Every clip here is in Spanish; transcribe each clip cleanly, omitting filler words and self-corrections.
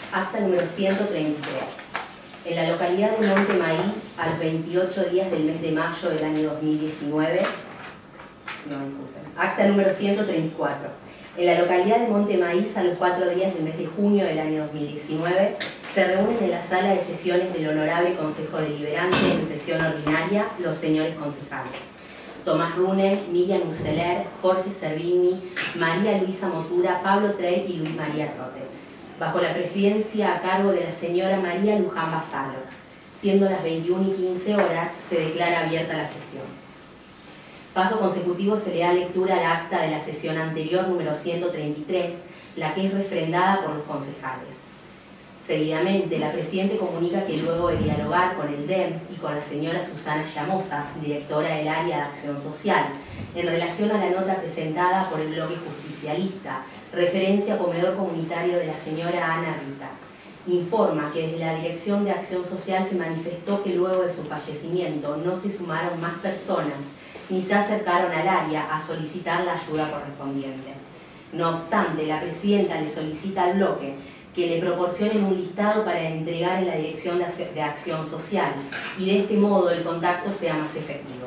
Acta número 133. En la localidad de Monte Maíz, a los 28 días del mes de mayo del año 2019, acta número 134. En la localidad de Monte Maíz, a los 4 días del mes de junio del año 2019, se reúnen en la sala de sesiones del Honorable Consejo Deliberante en sesión ordinaria los señores concejales: Tomás Runel, Miriam Museler, Jorge Servini, María Luisa Motura, Pablo Trey y Luis María Trote, bajo la presidencia a cargo de la señora María Luján Basalo. Siendo las 21:15 horas, se declara abierta la sesión. Paso consecutivo se le da lectura al acta de la sesión anterior, número 133, la que es refrendada por los concejales. Seguidamente, la Presidente comunica que luego de dialogar con el DEM y con la señora Susana Llamosas, directora del área de Acción Social, en relación a la nota presentada por el bloque justicialista, referencia a comedor comunitario de la señora Ana Rita, informa que desde la Dirección de Acción Social se manifestó que luego de su fallecimiento no se sumaron más personas ni se acercaron al área a solicitar la ayuda correspondiente. No obstante, la Presidenta le solicita al bloque que le proporcionen un listado para entregar en la Dirección de Acción Social y de este modo el contacto sea más efectivo.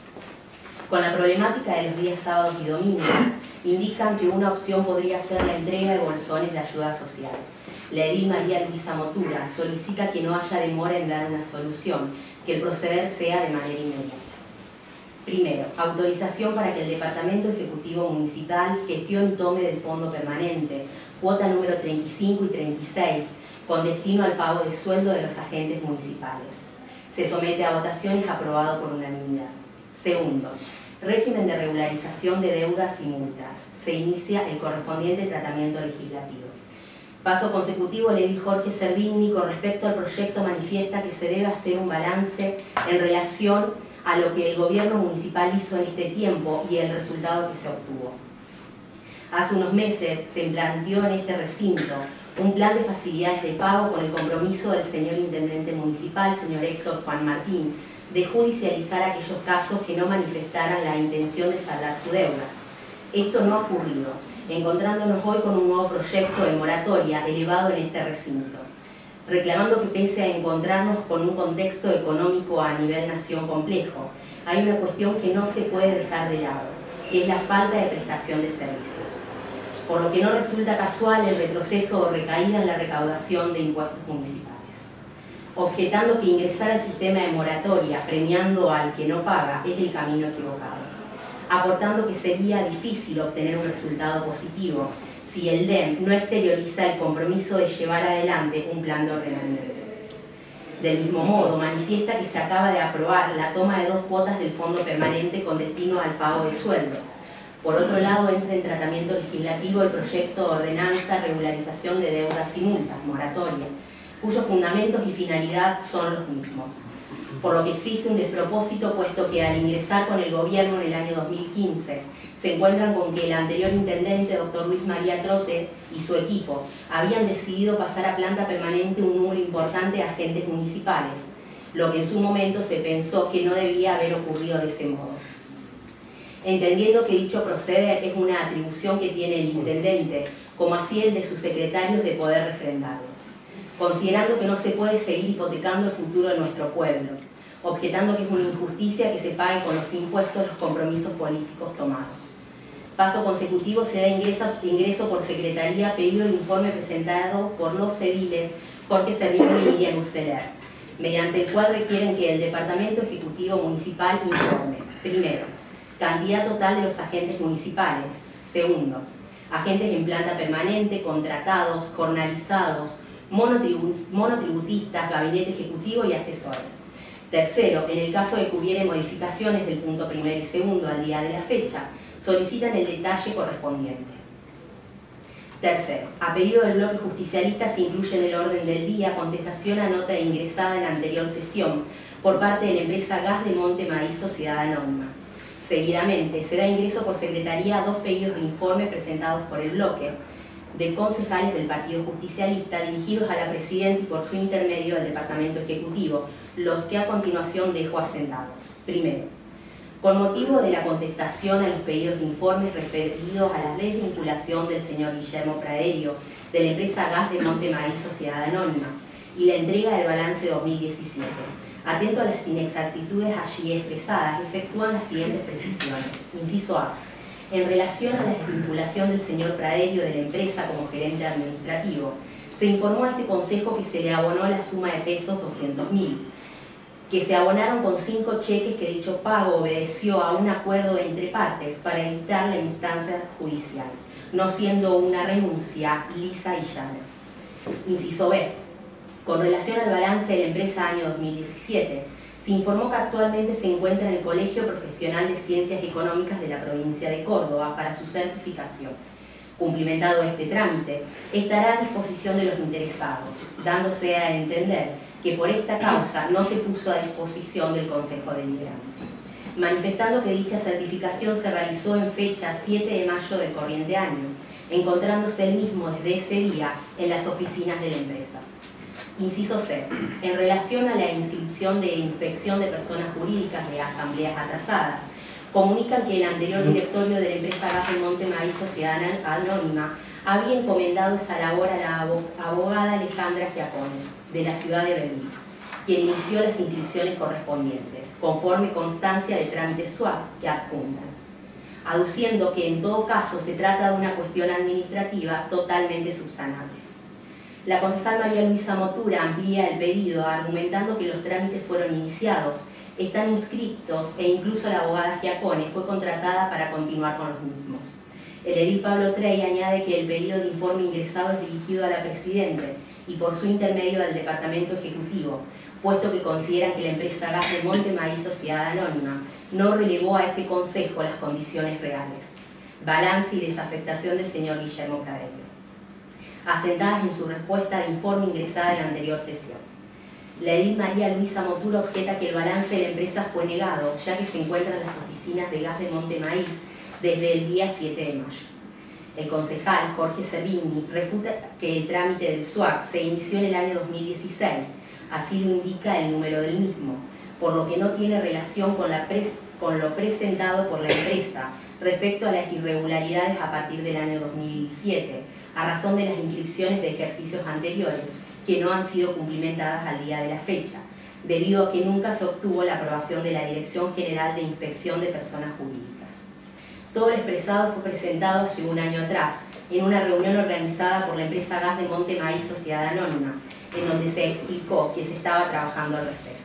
Con la problemática de los días sábados y domingos, indican que una opción podría ser la entrega de bolsones de ayuda social. La edil María Luisa Motura solicita que no haya demora en dar una solución, que el proceder sea de manera inmediata. Primero, autorización para que el Departamento Ejecutivo Municipal gestione y tome del Fondo Permanente cuota número 35 y 36 con destino al pago de sueldo de los agentes municipales. Se somete a votación y es aprobado por unanimidad. Segundo, régimen de regularización de deudas y multas. Se inicia el correspondiente tratamiento legislativo. Paso consecutivo, le di Jorge Servini con respecto al proyecto manifiesta que se debe hacer un balance en relación a lo que el gobierno municipal hizo en este tiempo y el resultado que se obtuvo. Hace unos meses se planteó en este recinto un plan de facilidades de pago con el compromiso del señor Intendente Municipal, señor Héctor Juan Martín, de judicializar aquellos casos que no manifestaran la intención de saldar su deuda. Esto no ha ocurrido, encontrándonos hoy con un nuevo proyecto de moratoria elevado en este recinto, reclamando que pese a encontrarnos con un contexto económico a nivel nación complejo, hay una cuestión que no se puede dejar de lado, que es la falta de prestación de servicios. Por lo que no resulta casual el retroceso o recaída en la recaudación de impuestos municipales. Objetando que ingresar al sistema de moratoria premiando al que no paga es el camino equivocado. Aportando que sería difícil obtener un resultado positivo si el DEM no exterioriza el compromiso de llevar adelante un plan de ordenamiento. Del mismo modo, manifiesta que se acaba de aprobar la toma de 2 cuotas del Fondo Permanente con destino al pago de sueldo. Por otro lado, entra en tratamiento legislativo el proyecto de ordenanza regularización de deudas y multas, moratoria, cuyos fundamentos y finalidad son los mismos. Por lo que existe un despropósito, puesto que al ingresar con el gobierno en el año 2015, se encuentran con que el anterior intendente, doctor Luis María Trote, y su equipo habían decidido pasar a planta permanente un número importante de agentes municipales, lo que en su momento se pensó que no debía haber ocurrido de ese modo. Entendiendo que dicho proceder es una atribución que tiene el intendente, como así el de sus secretarios, de poder refrendarlo. Considerando que no se puede seguir hipotecando el futuro de nuestro pueblo, objetando que es una injusticia que se pague con los impuestos los compromisos políticos tomados. Paso consecutivo se da ingreso por secretaría pedido de informe presentado por los ediles Jorge Servini y Miriam Museler, mediante el cual requieren que el Departamento Ejecutivo Municipal informe, primero, cantidad total de los agentes municipales. Segundo, agentes en planta permanente, contratados, jornalizados, monotributistas, gabinete ejecutivo y asesores. Tercero, en el caso de que hubiere modificaciones del punto primero y segundo al día de la fecha, solicitan el detalle correspondiente. Tercero, a pedido del bloque justicialista se incluye en el orden del día contestación a nota ingresada en la anterior sesión por parte de la empresa Gas de Monte Maíz Sociedad Anónima. Seguidamente, se da ingreso por secretaría a 2 pedidos de informe presentados por el bloque de concejales del Partido Justicialista dirigidos a la Presidenta y por su intermedio al Departamento Ejecutivo, los que a continuación dejo asentados. Primero, Con motivo de la contestación a los pedidos de informes referidos a la desvinculación del señor Guillermo Praderio de la empresa Gas de Monte Maíz Sociedad Anónima y la entrega del balance 2017, atento a las inexactitudes allí expresadas, efectúan las siguientes precisiones. Inciso A. En relación a la desvinculación del señor Praderio de la empresa como gerente administrativo, se informó a este Consejo que se le abonó la suma de pesos 200.000, que se abonaron con 5 cheques, que dicho pago obedeció a un acuerdo entre partes para evitar la instancia judicial, no siendo una renuncia lisa y llana. Inciso B. Con relación al balance de la empresa año 2017, se informó que actualmente se encuentra en el Colegio Profesional de Ciencias Económicas de la provincia de Córdoba para su certificación. Cumplimentado este trámite, estará a disposición de los interesados, dándose a entender que por esta causa no se puso a disposición del Consejo Deliberante, manifestando que dicha certificación se realizó en fecha 7 de mayo del corriente año, encontrándose el mismo desde ese día en las oficinas de la empresa. Inciso C. En relación a la inscripción de inspección de personas jurídicas de asambleas atrasadas, comunican que el anterior directorio de la empresa Gas de Monte Maíz Sociedad Anónima había encomendado esa labor a la abogada Alejandra Giacone, de la ciudad de Belville, quien inició las inscripciones correspondientes, conforme constancia de trámites SUAP que adjuntan, aduciendo que en todo caso se trata de una cuestión administrativa totalmente subsanable. La concejal María Luisa Motura amplía el pedido argumentando que los trámites fueron iniciados, están inscriptos e incluso la abogada Giacone fue contratada para continuar con los mismos. El edil Pablo Trey añade que el pedido de informe ingresado es dirigido a la Presidente y por su intermedio al Departamento Ejecutivo, puesto que consideran que la empresa Gas de Monte Maíz Sociedad Anónima no relevó a este Consejo las condiciones reales, balance y desafectación del señor Guillermo Praderio, asentadas en su respuesta de informe ingresada en la anterior sesión. La edil María Luisa Motura objeta que el balance de la empresa fue negado, ya que se encuentra en las oficinas de Gas de Monte Maíz desde el día 7 de mayo. El concejal Jorge Servini refuta que el trámite del SUAC se inició en el año 2016, así lo indica el número del mismo, por lo que no tiene relación con lo presentado por la empresa respecto a las irregularidades a partir del año 2007, a razón de las inscripciones de ejercicios anteriores que no han sido cumplimentadas al día de la fecha, debido a que nunca se obtuvo la aprobación de la Dirección General de Inspección de Personas Jurídicas. Todo lo expresado fue presentado hace un año atrás, en una reunión organizada por la empresa Gas de Monte Maíz Sociedad Anónima, en donde se explicó que se estaba trabajando al respecto.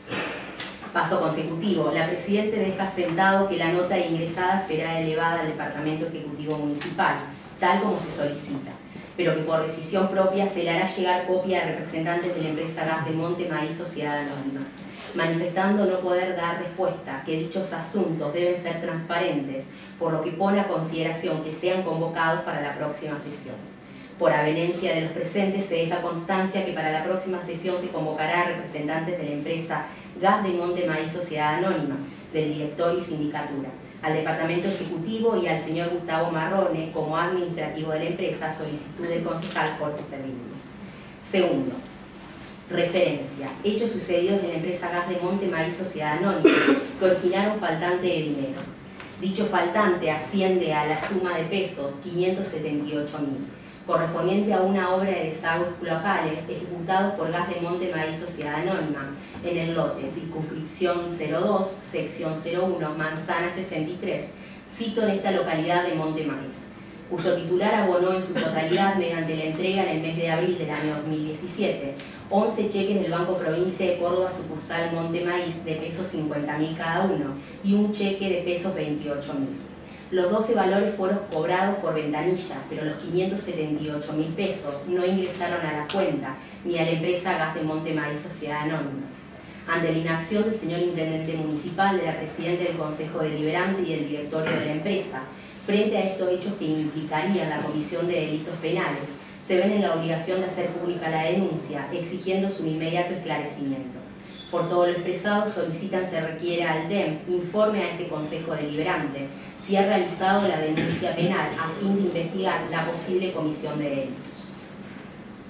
Paso consecutivo, la Presidenta deja sentado que la nota ingresada será elevada al Departamento Ejecutivo Municipal, tal como se solicita, pero que por decisión propia se le hará llegar copia a representantes de la empresa Gas de Monte Maíz Sociedad Anónima, manifestando no poder dar respuesta, que dichos asuntos deben ser transparentes, por lo que pone a consideración que sean convocados para la próxima sesión. Por avenencia de los presentes se deja constancia que para la próxima sesión se convocará a representantes de la empresa Gas de Monte Maíz Sociedad Anónima, del directorio y sindicatura, al Departamento Ejecutivo y al señor Gustavo Marrone como administrativo de la empresa, solicitud del concejal Jorge Servini. Segundo, referencia, hechos sucedidos en la empresa Gas de Monte Maíz Sociedad Anónima que originaron faltante de dinero. Dicho faltante asciende a la suma de pesos 578.000, correspondiente a una obra de desagües locales ejecutados por Gas de Monte Maíz Sociedad Anónima en el lote circunscripción 02, sección 01, manzana 63, sito en esta localidad de Monte Maíz, cuyo titular abonó en su totalidad mediante la entrega en el mes de abril del año 2017 11 cheques del Banco Provincia de Córdoba sucursal Monte Maíz de pesos 50.000 cada uno y un cheque de pesos 28.000. Los 12 valores fueron cobrados por ventanilla, pero los 578.000 pesos no ingresaron a la cuenta ni a la empresa Gas de Monte Maíz Sociedad Anónima. Ante la inacción del señor Intendente Municipal, de la Presidenta del Consejo Deliberante y del Directorio de la empresa, frente a estos hechos que implicarían la comisión de delitos penales, se ven en la obligación de hacer pública la denuncia, exigiendo su inmediato esclarecimiento. Por todo lo expresado, solicitan se requiera al DEM informe a este Consejo Deliberante si ha realizado la denuncia penal a fin de investigar la posible comisión de delitos.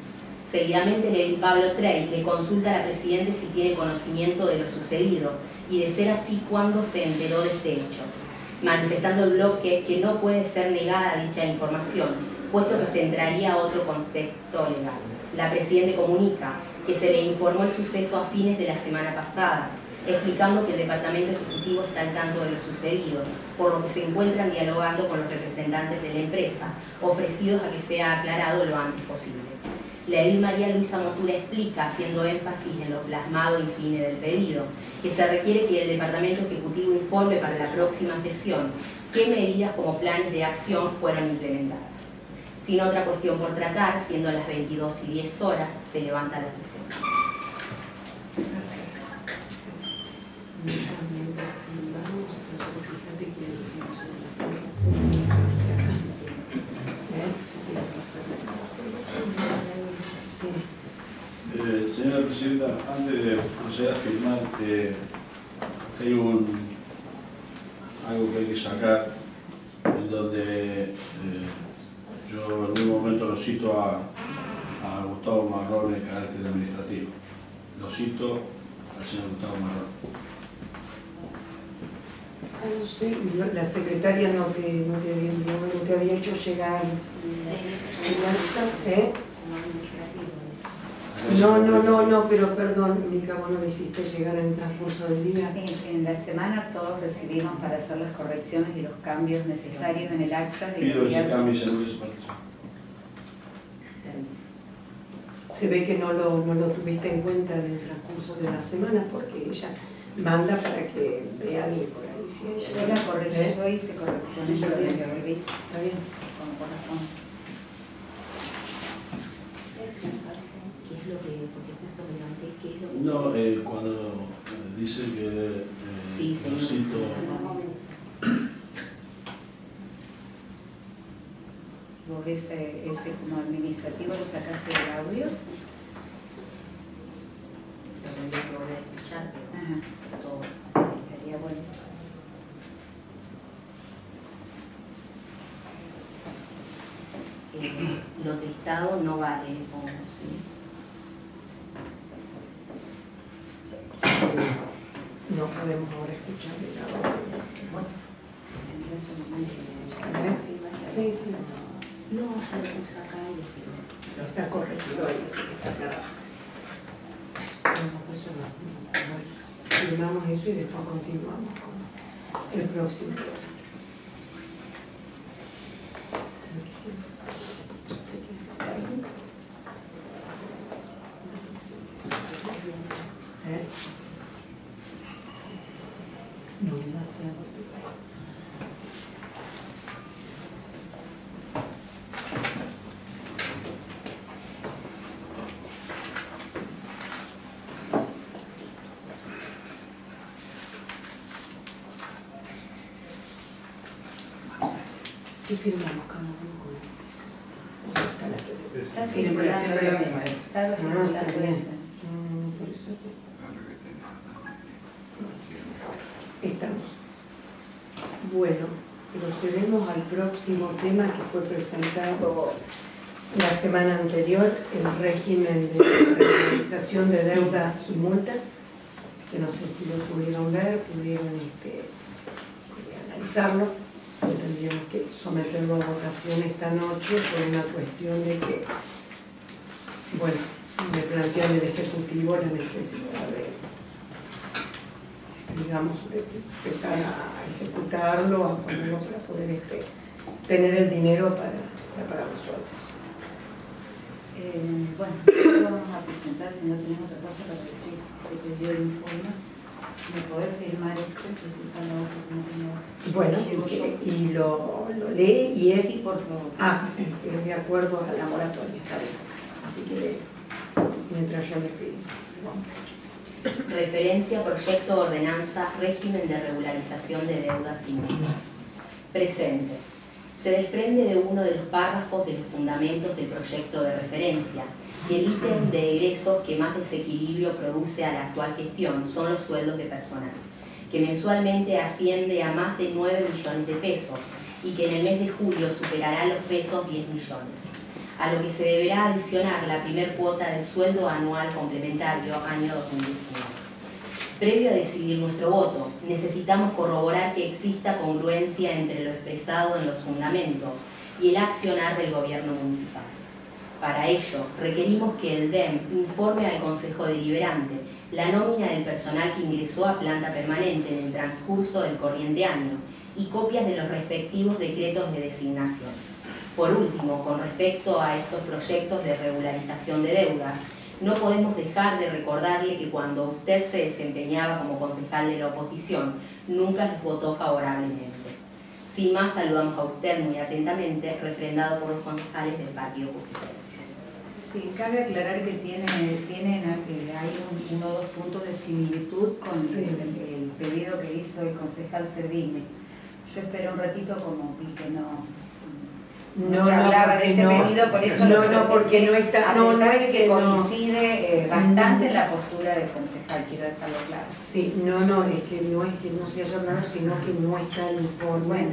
Seguidamente, el edil Pablo Trey le consulta a la Presidente si tiene conocimiento de lo sucedido y, de ser así, cuándo se enteró de este hecho, manifestando el bloque que no puede ser negada dicha información, puesto que se entraría a otro contexto legal. La Presidente comunica que se le informó el suceso a fines de la semana pasada, explicando que el Departamento Ejecutivo está al tanto de lo sucedido, por lo que se encuentran dialogando con los representantes de la empresa, ofrecidos a que sea aclarado lo antes posible. La edil María Luisa Motura explica, haciendo énfasis en lo plasmado in fine del pedido, que se requiere que el Departamento Ejecutivo informe para la próxima sesión qué medidas como planes de acción fueron implementadas. Sin otra cuestión por tratar, siendo las 22:10, se levanta la sesión. Señora Presidenta, antes de proceder a firmar, hay algo que hay que sacar, en donde yo en un momento lo cito a Gustavo Marrón en carácter administrativo. Lo cito al señor Gustavo Marrón. No sé, la secretaria no te había hecho llegar el acta, ¿eh? No, pero perdón, Mica, vos no me hiciste llegar en el transcurso del día. En la semana todos recibimos para hacer las correcciones y los cambios necesarios en el acta. Pido ese cambio y se lo Se ve que no lo tuviste en cuenta en el transcurso de la semana porque ella manda para que vean y por ahí. Si yo la corregí, yo hice correcciones, yo le devolví. Está bien. Como corresponde. No, cuando dice que sí, lo cito. ¿Vos ese como administrativo lo sacaste del audio? Lo tendría que volver a escuchar, pero todo eso estaría bueno. Lo testado no vale, pongo, ¿sí? No podemos ahora escuchar el audio. Bueno. Sí, sí. No, ya lo puse acá y lo firmé. Pero está corregido ahí, así que está claro. Eso no. Firmamos eso y después continuamos con el próximo. No, demasiado. ¿Qué firmamos cada uno con él? Está circulando ese. Está circulando ese. Por eso estamos. Bueno, procedemos al próximo tema que fue presentado la semana anterior, el régimen de regularización de deudas y multas, que no sé si lo pudieron ver, pudieron analizarlo. Tendríamos que someterlo a votación esta noche por una cuestión de que, bueno, me plantean el Ejecutivo la necesidad de, digamos, de empezar a ejecutarlo, a ponerlo para poder tener el dinero para los sueldos. Bueno, lo vamos a presentar si no tenemos otra cosa para decir, que te dio el informe. ¿Me podés firmar esto? Bueno, y lo lee y es... Sí, por favor. Es de acuerdo a la moratoria, está bien. Así que mientras yo le firmo. Referencia, proyecto de ordenanza, régimen de regularización de deudas y multas. Presente. Se desprende de uno de los párrafos de los fundamentos del proyecto de referencia que el ítem de egresos que más desequilibrio produce a la actual gestión son los sueldos de personal, que mensualmente asciende a más de 9 millones de pesos y que en el mes de julio superará los pesos 10 millones. a lo que se deberá adicionar la primer cuota del sueldo anual complementario año 2019. Previo a decidir nuestro voto, necesitamos corroborar que exista congruencia entre lo expresado en los fundamentos y el accionar del gobierno municipal. Para ello, requerimos que el DEM informe al Consejo Deliberante la nómina del personal que ingresó a planta permanente en el transcurso del corriente año y copias de los respectivos decretos de designación. Por último, con respecto a estos proyectos de regularización de deudas, no podemos dejar de recordarle que cuando usted se desempeñaba como concejal de la oposición, nunca nos votó favorablemente. Sin más, saludamos a usted muy atentamente, refrendado por los concejales del Partido Justicialista. Sí, cabe aclarar que hay uno o dos puntos de similitud con el pedido que hizo el concejal Servini. Yo esperé un ratito, como vi que no se hablaba de ese pedido, por eso porque no está, a pesar de que coincide bastante en la postura del concejal, quiero dejarlo claro. Sí, es que no se haya hablado, sino que no está el informe. Bueno,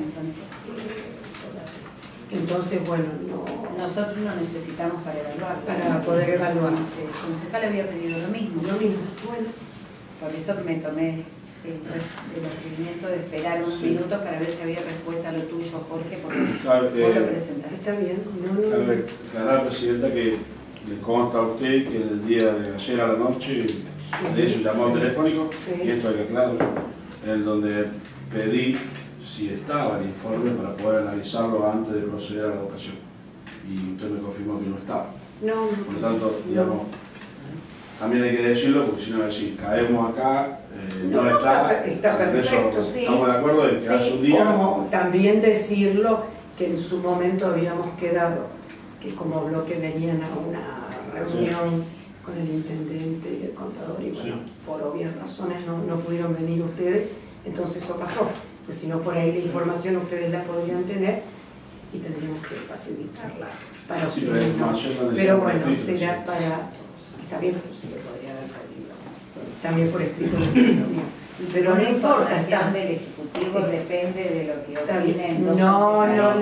entonces, bueno, nosotros lo necesitamos para evaluarlo. Para poder evaluar. El concejal había pedido lo mismo. Bueno. Por eso me tomé el atrevimiento de esperar unos minutos para ver si había respuesta a lo tuyo, Jorge, porque vos lo presentaste. Está bien. Cabe aclarar, Presidenta, que le consta a usted que el día de ayer a la noche le hizo un llamado telefónico, y esto hay que aclararlo, en donde pedí si estaba el informe para poder analizarlo antes de proceder a la votación. Y usted me confirmó que no estaba. Por lo tanto, digamos, también hay que decirlo, porque si no decir, caemos acá, no está. Está perfecto, sí. Estamos de acuerdo en que hace un día. Como también decirlo que en su momento habíamos quedado, que como bloque venían a una reunión con el intendente y el contador, y bueno, por obvias razones no pudieron venir ustedes, entonces eso pasó. Pues si no, por ahí la información ustedes la podrían tener y tendríamos que facilitarla para ustedes. Pero bueno, será para... Está bien, pero sí le podría haber pedido. También por escrito que se lo bien. Pero no importa, está... del Ejecutivo depende de lo que opinen. No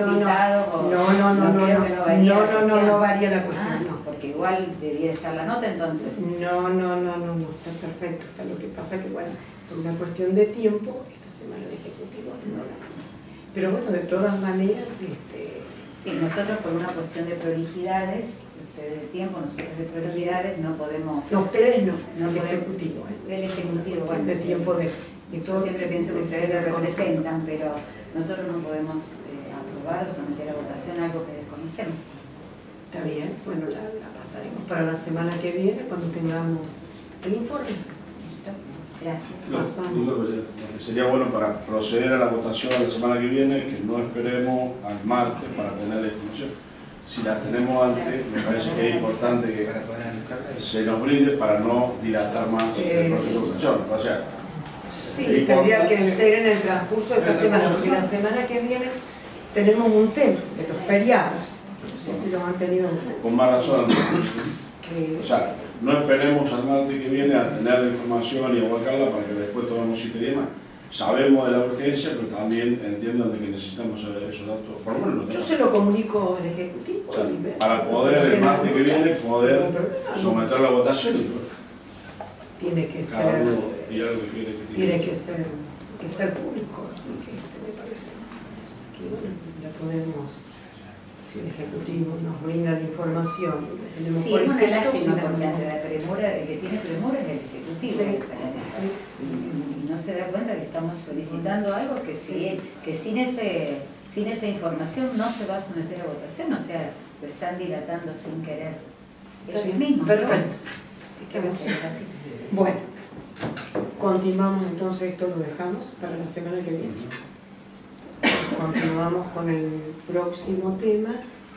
varía la cuestión, no. Porque igual debía estar la nota entonces. No, está perfecto. Está lo que pasa que, bueno, por una cuestión de tiempo, esta semana el Ejecutivo no la... Pero bueno, de todas maneras... Sí, nosotros por una cuestión de prolijidades, ustedes de tiempo, nosotros de prolijidades, no podemos... No, ustedes no, el Ejecutivo. El Ejecutivo, bueno. De tiempo de todo. Yo siempre pienso que ustedes lo representan, pero nosotros no podemos aprobar o someter a votación algo que desconocemos. Está bien, bueno, la pasaremos para la semana que viene, cuando tengamos el informe. Gracias. Sería bueno para proceder a la votación la semana que viene, que no esperemos al martes para tener la información. Si la tenemos antes, me parece que es importante que se nos brinde para no dilatar más el proceso de votación. O sea, sí, tendría que ser en el transcurso de esta semana, porque la semana que viene tenemos un tema de los feriados. No sé si lo han tenido en cuenta. Con más razón. O sea, no esperemos al martes que viene a tener la información y abarcarla para que después tomemos cita y demás. Sabemos de la urgencia, pero también entiendan de que necesitamos saber esos datos. Por lo menos yo se lo comunico al Ejecutivo. O sea, para poder, el martes que viene, poder someter la votación y tiene que ser, tiene que ser público, así que me parece que bueno, la podemos, si el Ejecutivo nos brinda la información, tenemos sí, es una lástima porque ante la premura, el que tiene premura es el Ejecutivo. Y no se da cuenta que estamos solicitando algo que sin esa información no se va a someter a votación, o sea, lo están dilatando sin querer ellos mismos. Perfecto. ¿Qué va a ser así? Bueno, continuamos entonces, esto lo dejamos para la semana que viene. Continuamos con el próximo tema,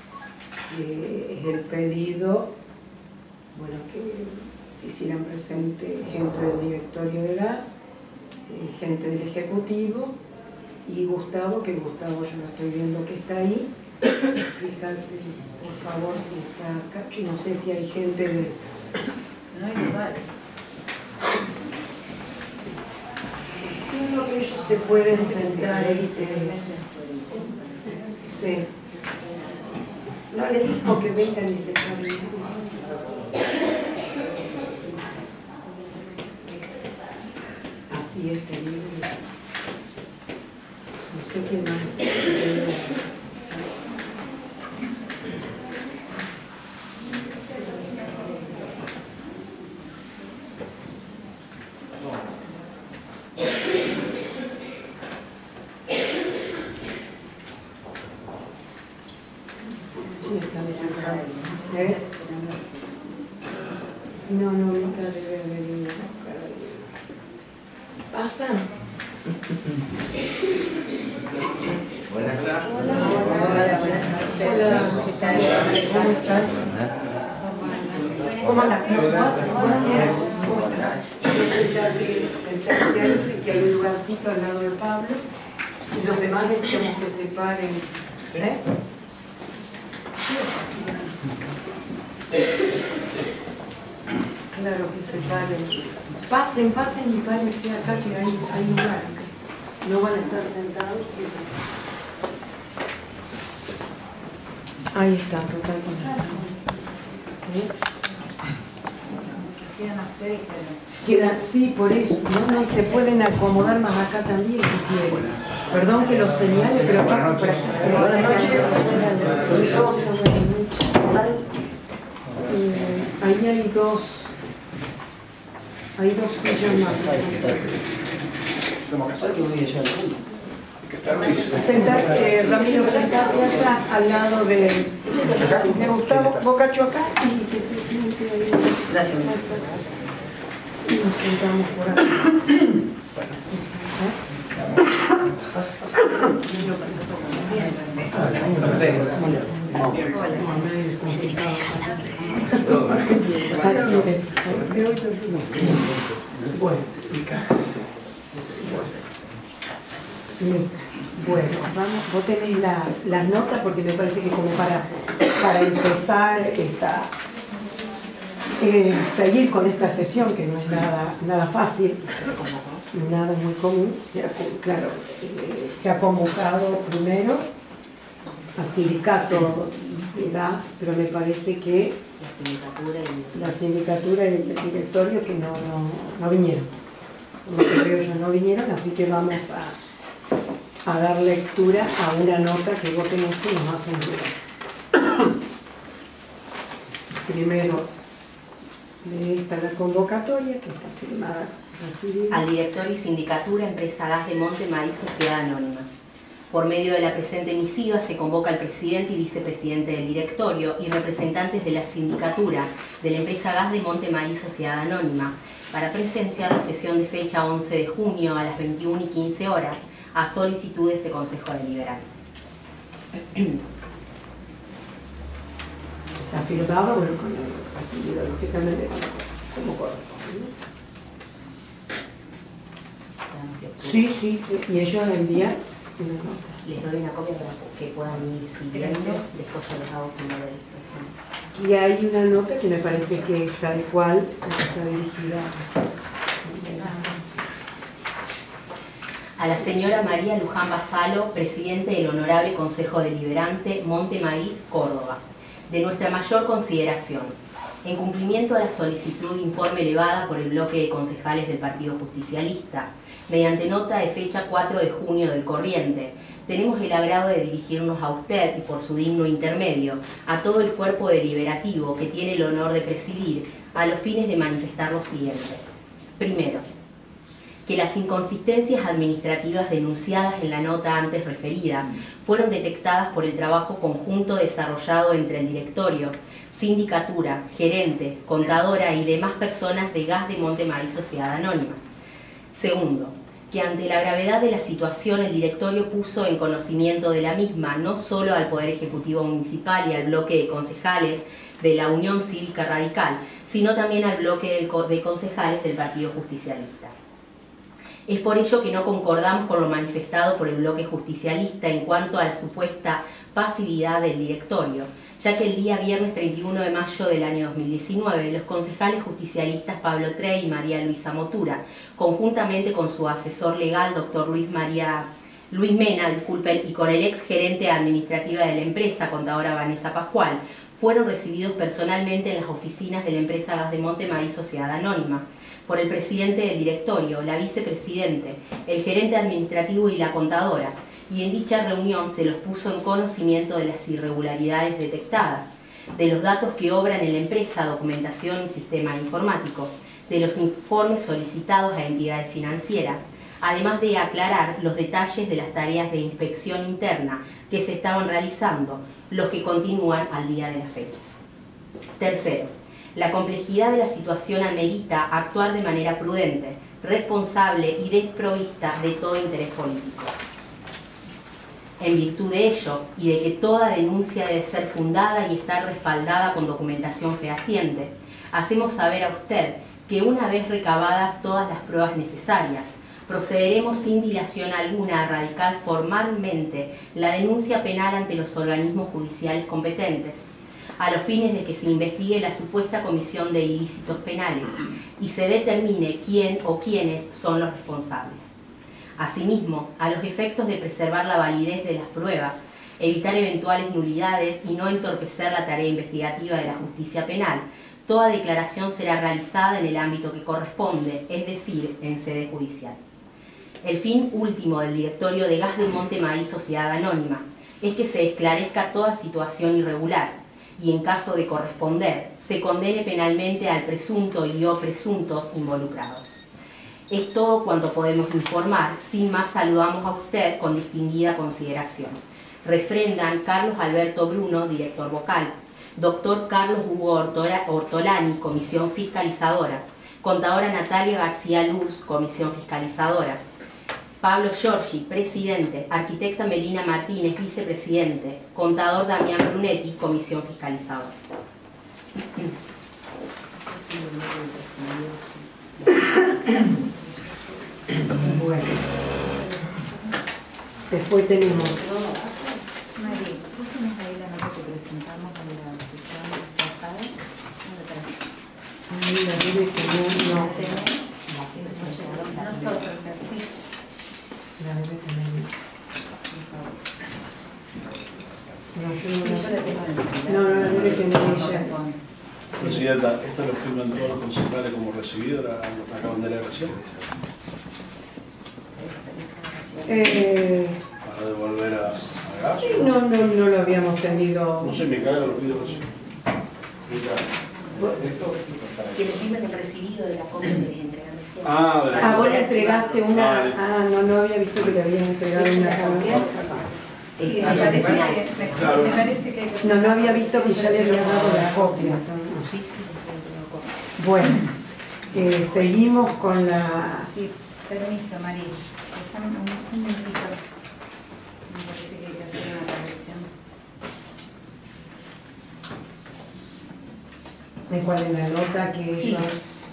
que es el pedido, bueno, que se hicieran presente gente del directorio de gas, gente del Ejecutivo y Gustavo, que Gustavo yo lo estoy viendo que está ahí. Fíjate, por favor, si está acá. Yo no sé si hay gente de... No hay lugares. Creo que ellos se pueden sentar ahí. Sí. No, no le dijo que vengan y se caminen. Así es, terrible. No sé qué más. Sí, están sentados. ¿Eh? No, ahorita debe haber ido. ¿Pasa? Buenas tardes. Hola, ¿qué tal? ¿Cómo estás? ¿Cómo andas? Sentate ahí, que hay un lugarcito al lado de Pablo. Y los demás decíamos que se paren. ¿Eh? Claro que se paren. Pasen y párense acá que hay lugar. No van a estar sentados. Ahí está, totalmente. Quedan, sí, por eso, ¿no? Y se pueden acomodar más acá también si quieren. Perdón que los señale, pero pasen por aquí. Buenas noches. Ahí hay dos sillas más. Sentate, Ramiro, sentate allá al lado de Gustavo Bocacho acá y que se siente ahí. Gracias. Y nos sentamos por aquí. Así es. Bueno, bueno, vamos, vos tenés las notas porque me parece que como para empezar seguir con esta sesión que no es nada fácil, nada muy común, se ha convocado primero al sindicato de gas, pero me parece que la sindicatura y el directorio que no vinieron. Como que veo yo no vinieron, así que vamos a dar lectura a una nota que vos tenés que nos hacen llegar. Primero, está la convocatoria que está firmada. Al directorio y sindicatura Empresa Gas de Monte Maíz Sociedad Anónima. Por medio de la presente misiva se convoca al presidente y vicepresidente del directorio y representantes de la sindicatura de la Empresa Gas de Monte Maíz Sociedad Anónima para presenciar la sesión de fecha 11 de junio a las 21:15 horas a solicitud de este Consejo Deliberante. Está firmado, bueno, con el recibido, lógicamente, como corresponde. Sí, y ellos envían una nota. Les doy una copia para que puedan ir siguiendo, después yo les hago primero de expresión. Y hay una nota que me parece que es tal cual está dirigida a la señora María Luján Basalo, presidente del Honorable Consejo Deliberante Monte Maíz, Córdoba. De nuestra mayor consideración, en cumplimiento a la solicitud de informe elevada por el bloque de concejales del Partido Justicialista, mediante nota de fecha 4 de junio del corriente, tenemos el agrado de dirigirnos a usted y por su digno intermedio, a todo el cuerpo deliberativo que tiene el honor de presidir, a los fines de manifestar lo siguiente. Primero, que las inconsistencias administrativas denunciadas en la nota antes referida fueron detectadas por el trabajo conjunto desarrollado entre el directorio, sindicatura, gerente, contadora y demás personas de Gas de Monte Maíz Sociedad Anónima. Segundo, que ante la gravedad de la situación el directorio puso en conocimiento de la misma no solo al Poder Ejecutivo Municipal y al bloque de concejales de la Unión Cívica Radical, sino también al bloque de concejales del Partido Justicialista. Es por ello que no concordamos con lo manifestado por el bloque justicialista en cuanto a la supuesta pasividad del directorio, ya que el día viernes 31 de mayo del año 2019 los concejales justicialistas Pablo Trey y María Luisa Motura, conjuntamente con su asesor legal, doctor Luis María Luis Mena, disculpen, y con el ex gerente administrativa de la empresa, contadora Vanessa Pascual, fueron recibidos personalmente en las oficinas de la empresa Gas de Monte Maíz Sociedad Anónima, por el presidente del directorio, la vicepresidente, el gerente administrativo y la contadora, y en dicha reunión se los puso en conocimiento de las irregularidades detectadas, de los datos que obran en la empresa, documentación y sistema informático, de los informes solicitados a entidades financieras, además de aclarar los detalles de las tareas de inspección interna que se estaban realizando, los que continúan al día de la fecha. Tercero, la complejidad de la situación amerita actuar de manera prudente, responsable y desprovista de todo interés político. En virtud de ello, y de que toda denuncia debe ser fundada y estar respaldada con documentación fehaciente, hacemos saber a usted que una vez recabadas todas las pruebas necesarias, procederemos sin dilación alguna a radicar formalmente la denuncia penal ante los organismos judiciales competentes, a los fines de que se investigue la supuesta comisión de ilícitos penales y se determine quién o quiénes son los responsables. Asimismo, a los efectos de preservar la validez de las pruebas, evitar eventuales nulidades y no entorpecer la tarea investigativa de la justicia penal, toda declaración será realizada en el ámbito que corresponde, es decir, en sede judicial. El fin último del directorio de Gas de Monte Maíz Sociedad Anónima es que se esclarezca toda situación irregular y, en caso de corresponder, se condene penalmente al presunto y o presuntos involucrados. Es todo cuanto podemos informar. Sin más, saludamos a usted con distinguida consideración. Refrendan Carlos Alberto Bruno, director vocal; doctor Carlos Hugo Ortolani, comisión fiscalizadora; contadora Natalia García Luz, comisión fiscalizadora; Pablo Giorgi, presidente; arquitecta Melina Martínez, vicepresidente; contador Damián Brunetti, comisión fiscalizadora. Bueno, después tenemos... Mari, ¿vos tenés ahí la nota que presentamos en la sesión pasada? Ay, la debe tener, no. Nosotros, sí. La debe tener. No, yo no Sí, yo la tengo en el celular. No, la debe tener ella. Presidenta, ¿esto lo firman todos los concejales como recibido? ¿La acaban de leer recién? Para devolver a gas. No lo habíamos tenido. No sé, mi cara lo pido recién. Que le firmen el recibido de la copia que les entregan recién. Vos le entregaste una. No había visto que le habían entregado una. Sí, me parece que... No había visto que ya le había dado la copia. Bueno, seguimos con la... Sí, permiso, María. Déjame un minutito. Me parece que hay que hacer una corrección. ¿En cuál es la nota que Sí. ellos...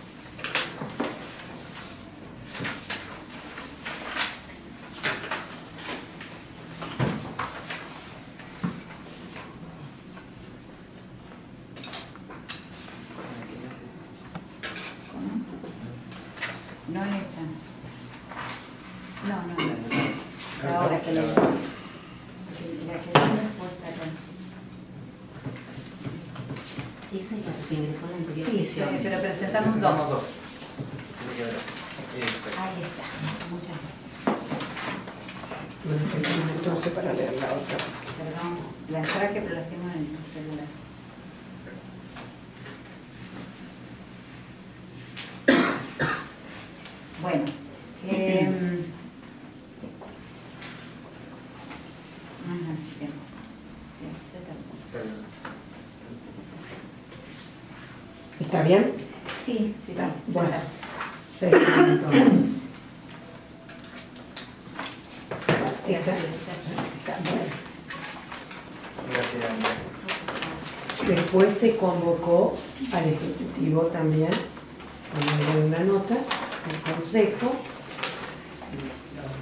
No esta. No. Ahora que lo... La que tengo puesta acá. Esa es la que se ingresó en la anterior Sí, sesión. pero presentamos dos. Ahí está. Muchas gracias. Bueno, entonces para leer la otra. Perdón, la entraque, pero la tengo en el celular. Bueno, ¿Está bien? sí. Bueno, seguimos entonces. Gracias. Está bueno. Gracias. Después se convocó al Ejecutivo también, con una nota, al Consejo.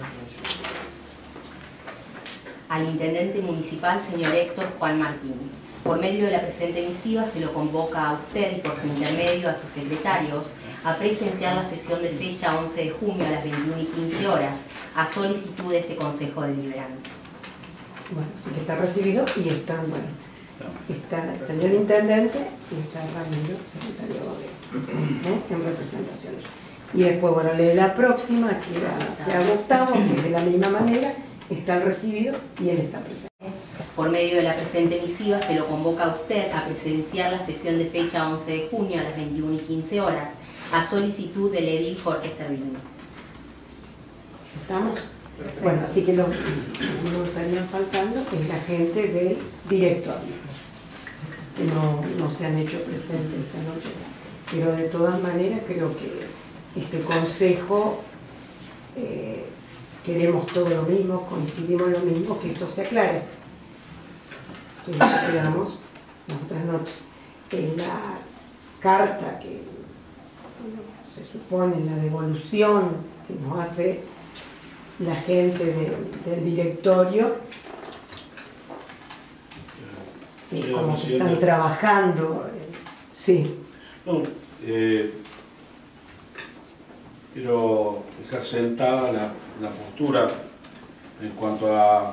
Al intendente municipal, señor Héctor Juan Martín. Por medio de la presente misiva se lo convoca a usted y por su intermedio a sus secretarios a presenciar la sesión de fecha 11 de junio a las 21:15 horas, a solicitud de este Consejo Deliberante. Bueno, sí que está recibido y está, bueno, está el señor Intendente y está Ramiro, secretario de en representación. Y después, bueno, lee la próxima, que sea Gustavo, que de la misma manera está el recibido y él está presente. Por medio de la presente misiva se lo convoca a usted a presenciar la sesión de fecha 11 de junio a las 21:15 horas, a solicitud del edil Jorge Servini. ¿Estamos? Bueno, así que lo que nos estarían faltando es la gente del directorio, que no se han hecho presentes esta noche. Pero de todas maneras creo que este consejo queremos todo lo mismo, coincidimos en lo mismo, que esto se aclare. Que nos quedamos las otras noches. En la carta que bueno, se supone, la devolución que nos hace la gente del directorio, como que están trabajando, sí. No, quiero dejar sentada la postura en cuanto a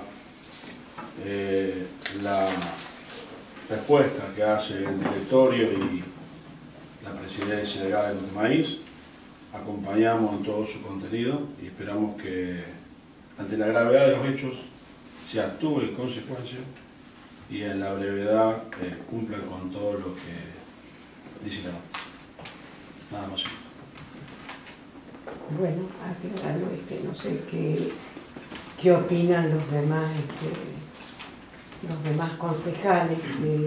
la respuesta que hace el directorio y la presidencia de GADE de Maíz. Acompañamos en todo su contenido y esperamos que ante la gravedad de los hechos se actúe en consecuencia y en la brevedad cumplan con todo lo que dice la nota. Nada más. Bueno, aclararlo, no sé qué opinan los demás concejales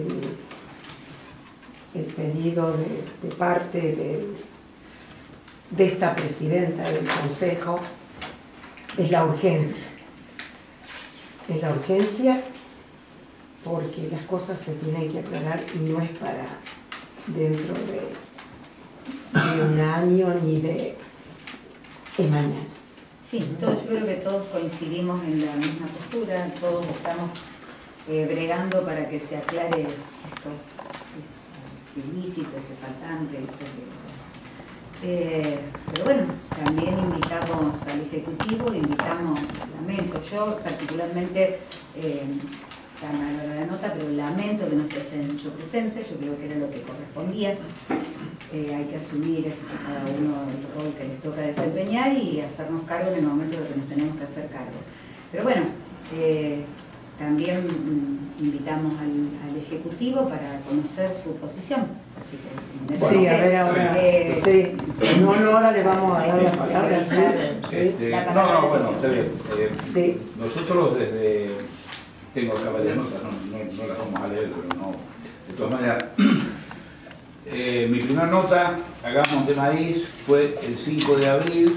del pedido de parte de esta presidenta del Consejo. Es la urgencia. Es la urgencia porque las cosas se tienen que aclarar y no es para dentro de un año ni de mañana. Sí, yo creo que todos coincidimos en la misma postura, todos estamos bregando para que se aclare estos ilícitos que faltan, pero bueno, también invitamos al Ejecutivo, invitamos, lamento, yo particularmente, la nota, pero lamento que no se hayan hecho presentes, yo creo que era lo que correspondía. Hay que asumir cada uno el rol que les toca desempeñar y hacernos cargo en el momento de que nos tenemos que hacer cargo. Pero bueno, también invitamos al Ejecutivo para conocer su posición. Así que, sí, a ver ahora. Sí. No, ahora le vamos a dar la palabra. Sí. No, bueno, está bien. Sí. Nosotros desde... Tengo acá varias notas, no las vamos a leer, pero no... De todas maneras... mi primera nota, Hagamos de Maíz, fue el 5 de abril,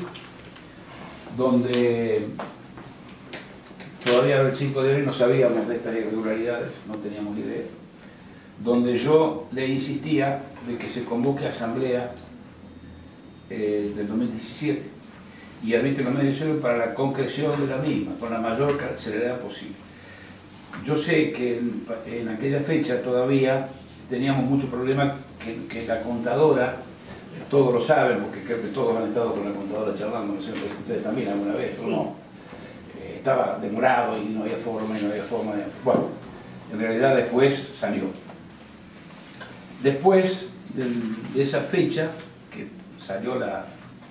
donde todavía el 5 de abril no sabíamos de estas irregularidades, no teníamos idea, donde yo le insistía de que se convoque a asamblea del 2017 y arbitren los medios para la concreción de la misma, con la mayor celeridad posible. Yo sé que en aquella fecha todavía teníamos muchos problemas que la contadora, todos lo saben, porque creo que todos han estado con la contadora charlando, no sé, ustedes también alguna vez, sí. ¿O no? Estaba demorado y no había forma de... Bueno, en realidad después salió. Después de esa fecha, que salió la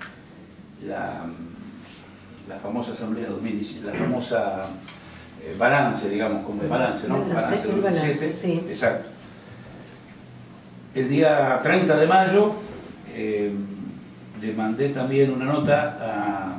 famosa asamblea 2017, la famosa balance, digamos, como el balance, ¿no? Balance 2017, sí. Exacto. El día 30 de mayo le mandé también una nota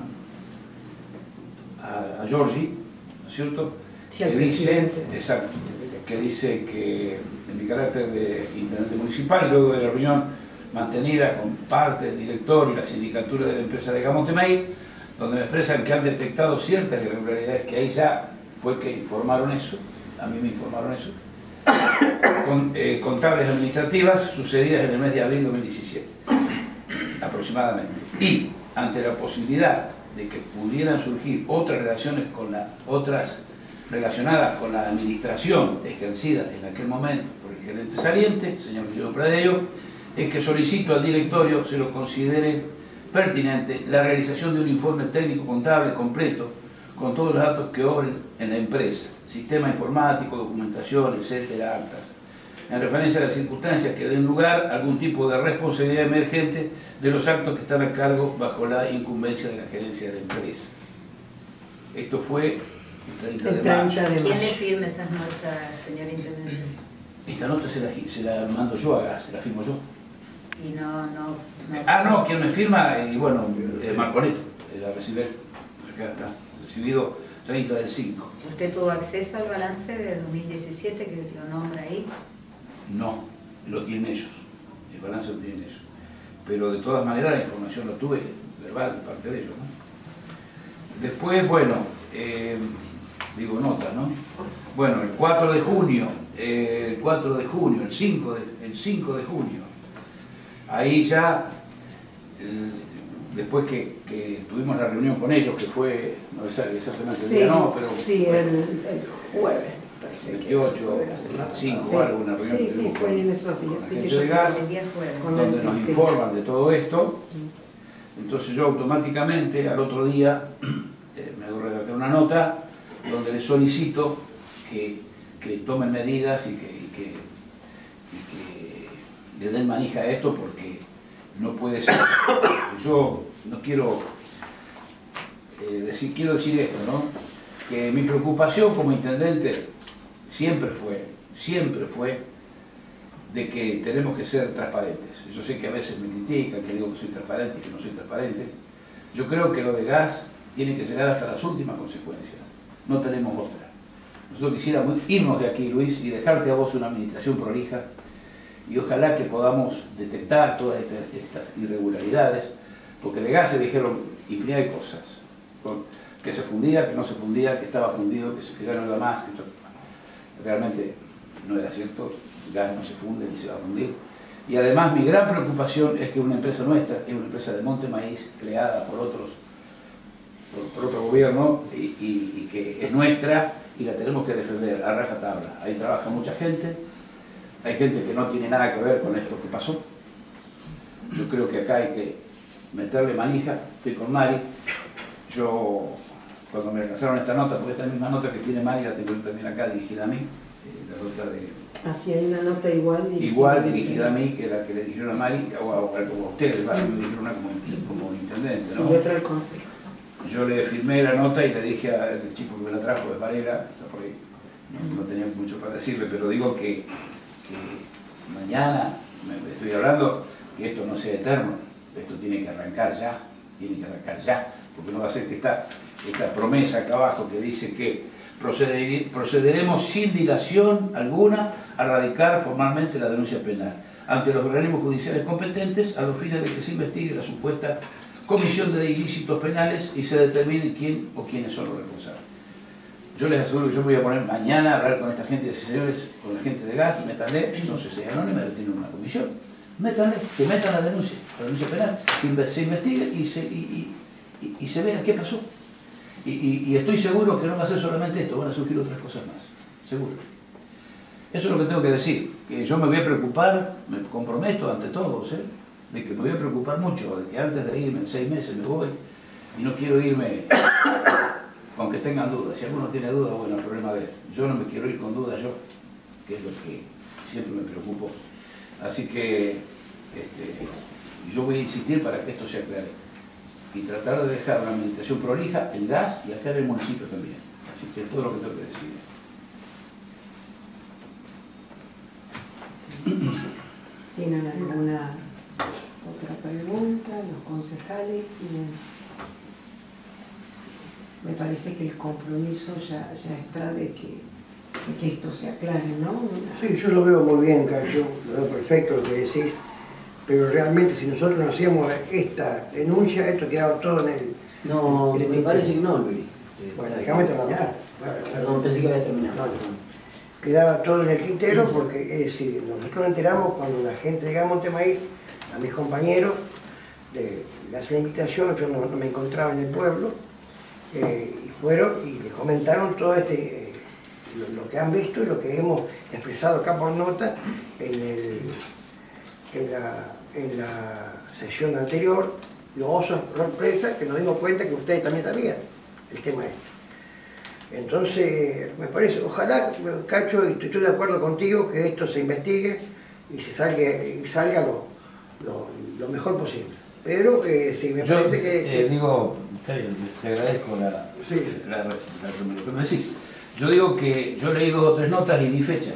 a Giorgi, ¿no es cierto? Sí, que dice, exacto, que dice que en mi carácter de intendente municipal, luego de la reunión mantenida con parte del directorio y la sindicatura de la empresa de Hagamos de Maíz, donde me expresan que han detectado ciertas irregularidades, que ahí ya fue que informaron eso, a mí me informaron eso, contables administrativas sucedidas en el mes de abril de 2017, aproximadamente. Y ante la posibilidad de que pudieran surgir otras relaciones con otras relacionadas con la administración ejercida en aquel momento por el gerente saliente, señor Guillermo Pradello, es que solicito al directorio se lo considere pertinente la realización de un informe técnico contable completo con todos los datos que obren en la empresa, sistema informático, documentación, etcétera, actas, en referencia a las circunstancias que den lugar a algún tipo de responsabilidad emergente de los actos que están a cargo bajo la incumbencia de la gerencia de la empresa. Esto fue el 30 de mayo. ¿Quién le firma esas notas, señor Intendente? Esta nota se la mando yo a Gas, se la firmo yo. Y no... Ah, no, quien me firma, y bueno, Marconito, la recibí, acá está, recibido 30 del 5. ¿Usted tuvo acceso al balance de 2017 que lo nombra ahí? No, lo tienen ellos, el balance lo tienen ellos. Pero de todas maneras la información la tuve verbal de parte de ellos, ¿no? Después, bueno, digo nota, ¿no? Bueno, el 4 de junio, el 5 de junio, ahí ya, después que tuvimos la reunión con ellos, que fue, no sé exactamente el día, no, pero... Sí, el jueves. 28, 5 o algo, una reunión. Sí, fue en esos días. Sí, que yo de Gas, el día jueves. donde nos informan de todo esto. Entonces yo automáticamente al otro día me hago redactar una nota donde les solicito que tomen medidas y que le den manija a esto, porque no puede ser. Yo no quiero quiero decir esto, ¿no? Que mi preocupación como intendente siempre fue de que tenemos que ser transparentes. Yo sé que a veces me critican, que digo que soy transparente y que no soy transparente. Yo creo que lo de Gas tiene que llegar hasta las últimas consecuencias. No tenemos otra. Nosotros quisiéramos irnos de aquí, Luis, y dejarte a vos una administración prolija, y ojalá que podamos detectar todas estas irregularidades, porque de Gas se dijeron infinidad de cosas, que se fundía, que no se fundía, que estaba fundido, que ya no iba más, que realmente no era cierto. Gas no se funde ni se va a fundir. Y además mi gran preocupación es que una empresa nuestra, es una empresa de Monte Maíz, creada por otro gobierno, y que es nuestra y la tenemos que defender a rajatabla. Ahí trabaja mucha gente, hay gente que no tiene nada que ver con esto que pasó. Yo creo que acá hay que meterle manija. Estoy con Mari. Yo, cuando me alcanzaron esta nota, porque esta misma nota que tiene Mari la tengo también acá dirigida a mí, la nota de... Así hay una nota igual dirigida a mí que la que le dijeron a Mari, o a ustedes, ¿vale? Me dijeron una como intendente, ¿no? Sí, otra al consejo. Yo le firmé la nota y le dije al chico que me la trajo de Varela, no tenía mucho para decirle, pero digo que mañana, me estoy hablando, que esto no sea eterno, esto tiene que arrancar ya, porque no va a ser que esta promesa acá abajo que dice que procederemos sin dilación alguna a radicar formalmente la denuncia penal ante los organismos judiciales competentes a los fines de que se investigue la supuesta comisión de ilícitos penales y se determine quién o quiénes son los responsables. Yo les aseguro que yo me voy a poner mañana a hablar con esta gente y decir, señores, con la gente de Gas, métanle, son sociedades anónimas, tienen una comisión, métanle, que metan la denuncia penal, que se investigue y se vea qué pasó. Y estoy seguro que no va a ser solamente esto, van a surgir otras cosas más, seguro. Eso es lo que tengo que decir, que yo me voy a preocupar, me comprometo ante todos, de que me voy a preocupar mucho, de que antes de irme en 6 meses me voy, y no quiero irme con que tengan dudas. Si alguno tiene dudas, bueno, el problema de él. Yo no me quiero ir con dudas yo, que es lo que siempre me preocupo. Así que yo voy a insistir para que esto se aclare y tratar de dejar una administración prolija en Gas y acá en el municipio también. Así que es todo lo que tengo que decir. ¿Tienen alguna otra pregunta? Los concejales tienen... Me parece que el compromiso ya está de que esto se aclare, ¿no? Sí, yo lo veo muy bien, Cacho, lo veo perfecto lo que decís, pero realmente si nosotros no hacíamos esta denuncia, esto quedaba todo en el... No, me parece que no, Luis. Bueno, déjame terminar. Perdón, pensé que había terminado. No. Quedaba todo en el tintero porque, es decir, nosotros nos enteramos cuando la gente de Monte Maíz, a mis compañeros, le hacen la invitación, yo no me encontraba en el pueblo, y fueron y les comentaron todo este lo que han visto y lo que hemos expresado acá por nota en la sesión anterior. Y oh, sorpresa, que nos dimos cuenta que ustedes también sabían el tema este. Entonces, me parece, ojalá, Cacho, y estoy de acuerdo contigo, que esto se investigue y salga lo mejor posible. Pero sí, me parece que... Digo, te agradezco lo que me decís. Yo digo que yo leí 2 o 3 notas y ni fechas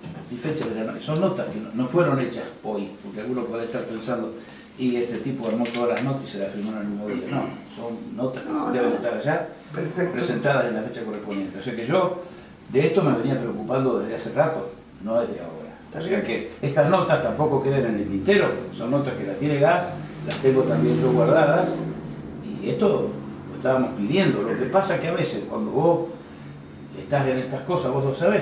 de la nota. Son notas que no fueron hechas hoy, porque alguno puede estar pensando, y este tipo armó todas las notas y se las firmó en el mismo día. No, son notas que deben estar allá, presentadas en la fecha correspondiente. O sea que yo de esto me venía preocupando desde hace rato, no desde ahora. O sea que estas notas tampoco queden en el tintero, son notas que las tiene Gas, las tengo también yo guardadas, y esto lo estábamos pidiendo. Lo que pasa es que a veces cuando vos estás en estas cosas, vos lo sabés,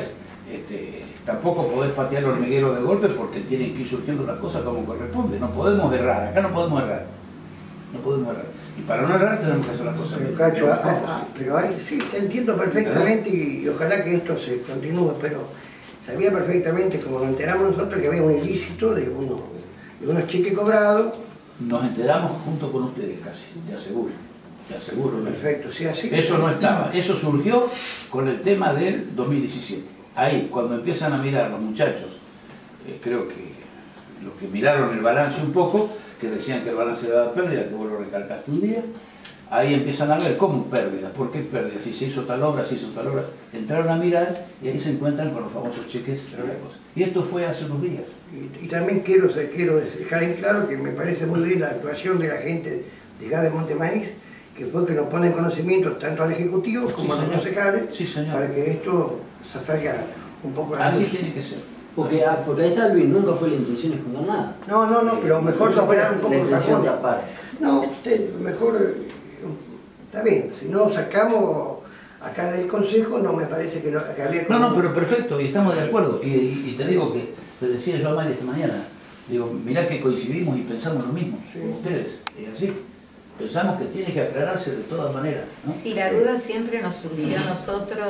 tampoco podés patear el hormiguero de golpe porque tienen que ir surgiendo las cosas como corresponde. No podemos errar, acá no podemos errar. No podemos errar. Y para no errar tenemos que hacer las cosas bien. Cacho, pero sí, te entiendo perfectamente y ojalá que esto se continúe, pero sabía perfectamente, como nos enteramos nosotros, que había un ilícito de unos cheques cobrados. Nos enteramos junto con ustedes casi, te aseguro. Te aseguro. Perfecto, sí, así. Eso no estaba, eso surgió con el tema del 2017. Ahí, cuando empiezan a mirar los muchachos, creo que los que miraron el balance un poco, que decían que el balance daba pérdida, que vos lo recalcaste un día, ahí empiezan a ver cómo pérdida, por qué pérdida, si se hizo tal obra, entraron a mirar y ahí se encuentran con los famosos cheques de la cosa. Y esto fue hace unos días. Y también quiero dejar en claro que me parece muy bien la actuación de la gente de Gas de Monte Maíz, que fue que nos pone en conocimiento tanto al Ejecutivo como a los concejales, para que esto se salga un poco a la luz. Así tiene que ser. Porque ahí está Luis, nunca fue la intención esconder nada. No, pero mejor no fuera un poco la intención de cajón. aparte. No, usted mejor, está bien, si no sacamos acá del Consejo, no me parece que había... No, pero perfecto, y estamos de acuerdo. Y te digo que, te decía yo a Mari esta mañana, digo, mirá que coincidimos y pensamos lo mismo, con ustedes, y así. Pensamos que tiene que aclararse de todas maneras, ¿no? Sí, la duda siempre nos surgió a nosotros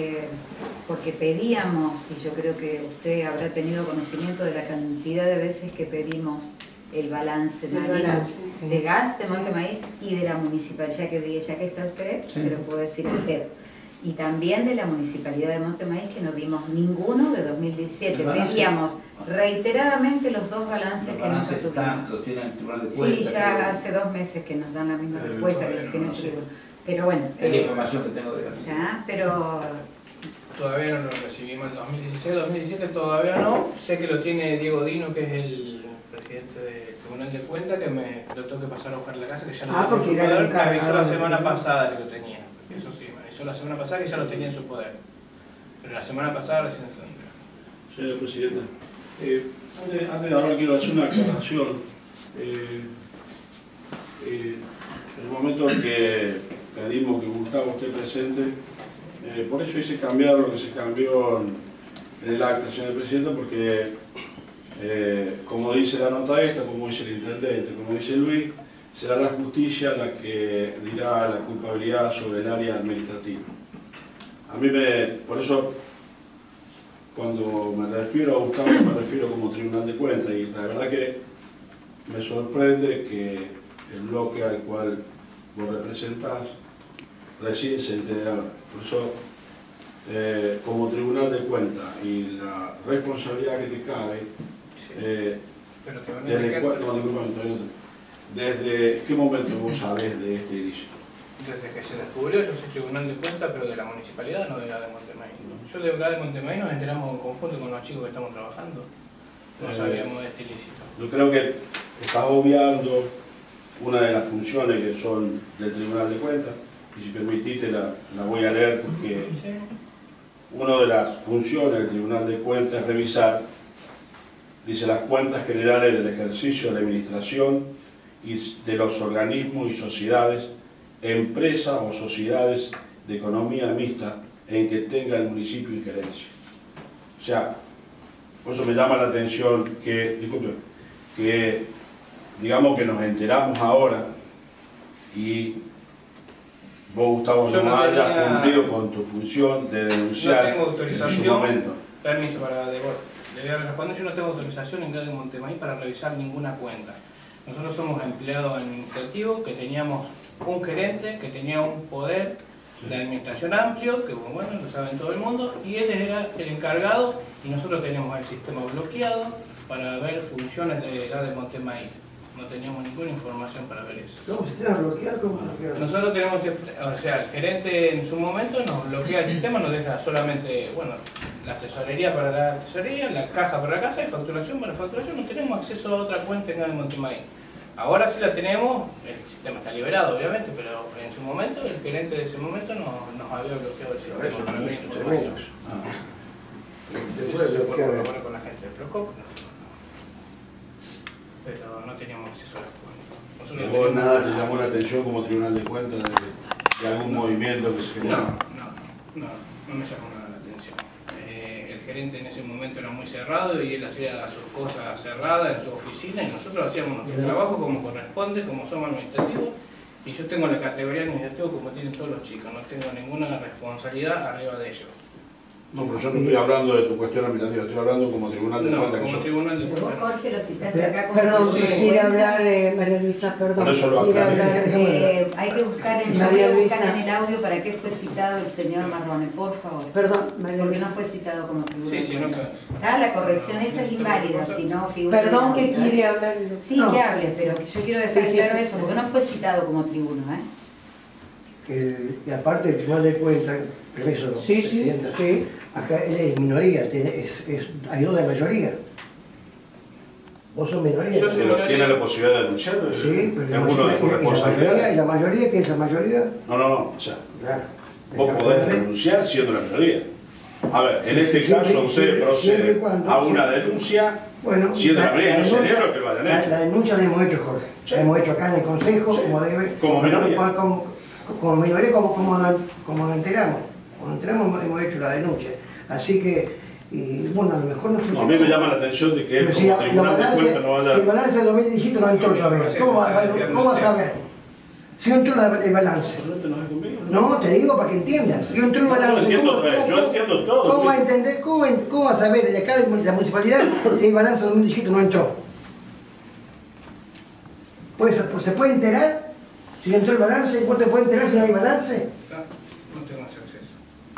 porque pedíamos, y yo creo que usted habrá tenido conocimiento de la cantidad de veces que pedimos el balance de Gas de Monte Maíz y de la municipalidad, ya que está usted, se lo puedo decir a usted. Y también de la Municipalidad de Monte Maíz, que no vimos ninguno de 2017. Pedíamos reiteradamente los 2 balances que nunca tuvimos. Los tiene el Tribunal de Cuentas. Sí, ya hace 2 meses que nos dan la misma respuesta que los tiene el Tribunal. Pero bueno. Es la información que tengo de Gas. Ya, pero... Todavía no lo recibimos en 2016, 2017 todavía no. Sé que lo tiene Diego Dino, que es el presidente del Tribunal de Cuentas, que me lo tengo que pasar a buscar a la casa, que ya lo tenía en su poder. Me avisó la semana pasada que lo tenía. Eso sí, me avisó la semana pasada que ya lo tenía en su poder. Pero la semana pasada recién se lo entregó. Señora Presidenta, antes de hablar quiero hacer una aclaración. En el momento en que pedimos que Gustavo esté presente, por eso hice cambiar lo que se cambió en el acta, señora Presidenta, porque como dice la nota esta, como dice el Intendente, como dice Luis, será la justicia la que dirá la culpabilidad sobre el área administrativa. A mí por eso, cuando me refiero a Gustavo, me refiero como Tribunal de Cuentas, y la verdad que me sorprende que el bloque al cual vos representás recién se entere ahora. Por eso, como Tribunal de Cuentas y la responsabilidad que te cabe, ¿desde qué momento vos sabés de este ilícito? Desde que se descubrió, yo soy Tribunal de Cuentas, pero de la municipalidad, no de la de Monte Maíz. Yo de la de Monte Maíz nos enteramos en conjunto con los chicos que estamos trabajando. No sabíamos de este ilícito. Yo creo que estás obviando una de las funciones que son del Tribunal de Cuentas, y si permitiste la voy a leer porque una de las funciones del Tribunal de Cuentas es revisar, dice, las cuentas generales del ejercicio de la administración y de los organismos y sociedades, empresas o sociedades de economía mixta en que tenga el municipio injerencia. O sea, por eso me llama la atención que, disculpe, que digamos que nos enteramos ahora y Vos, Gustavo, Yo no no hayas tenía- cumplido con tu función de denunciar No tengo en su autorización. momento. Permiso para le voy a responder. Yo no tengo autorización en Gas de Montemaíz para revisar ninguna cuenta. Nosotros somos empleados administrativos que teníamos un gerente que tenía un poder de administración amplio, que bueno, lo sabe todo el mundo, y él era el encargado y nosotros teníamos el sistema bloqueado para ver funciones de Gas de Montemaíz. No teníamos ninguna información para ver eso. ¿Cómo se está bloqueado? ¿Cómo bloqueado? Nosotros tenemos, o sea, el gerente en su momento nos bloquea el sistema, nos deja solamente, bueno, la tesorería para la tesorería, la caja para la caja y facturación para facturación. No tenemos acceso a otra cuenta en Gas de Montemaíz. Ahora sí la tenemos, el sistema está liberado obviamente, pero en su momento, el gerente de ese momento nos había bloqueado el sistema para ver información. Eso se puede colaborar con la gente de Procop, pero no teníamos acceso a las cuentas. Nosotros ¿Y vos teníamos- nada te llamó la atención como Tribunal de Cuentas de algún movimiento que se generó? No me llamó nada la atención. El gerente en ese momento era muy cerrado y él hacía sus cosas cerradas en su oficina y nosotros hacíamos nuestro trabajo como corresponde, como somos administrativos, y yo tengo la categoría administrativa como tienen todos los chicos, no tengo ninguna responsabilidad arriba de ellos. No, pero yo no estoy hablando de tu cuestión administrativa, estoy hablando como Tribunal de No, Cuentas que como sos. tribunal de Vos, cuentas. Jorge, lo citaste acá como... Perdón, Sí. quiere hablar, María Luisa, perdón. Por eso lo Quiere aclaré. hablar, Hay que buscar en, María yo voy a buscar Luisa. en el audio para qué fue citado el señor Marrone, por favor. perdón, María Porque Luisa. no fue citado como tribunal. Sí, sí, no, La corrección esa es inválida, si no figura... Perdón en que el audio, ¿eh? quiere hablar. Sí, No. que hable, pero yo quiero dejar Sí, sí. claro eso, porque no fue citado como tribuno, ¿eh? Y aparte del Tribunal de Cuentas, permiso, Sí, sí, Presidenta, sí. acá él es minoría, hay dos de mayoría. Vos sos minoría. Yo soy Pero tiene la posibilidad de denunciar. Sí, pero es la uno de tus mayoría, y la responsabilidades. mayoría, ¿qué es la mayoría? No, o sea, Claro. vos podés denunciar siendo la minoría. A ver, en este Siempre- caso ustedes siempre y proceden cuando- a una denuncia Bueno, siendo la minoría. Yo denuncia- celebro que lo hayan hecho. la denuncia la hemos hecho, Jorge. Sí. La hemos hecho acá en el Consejo, Sí. como debe. Como minoría. Como minoría, como nos enteramos. Como nos enteramos, hemos hecho la denuncia. Así que, y bueno, a lo mejor no. No, a mí me llama la atención de que él Pero si como Tribunal de Cuentas no si el vaya... balance del 2017 no entró todavía, ¿cómo vas a ver? Si no entró el balance. ¿No te enojes conmigo? No, te digo para que entiendas. Yo entró el balance. entiendo todo, yo entiendo todo. ¿Cómo va a entender? ¿Cómo vas a ver de acá de la municipalidad si el balance del 2017 no entró? Pues, ¿se puede enterar? Si entró el balance, ¿vos te puedes enterar si no hay balance? No tengo ese acceso.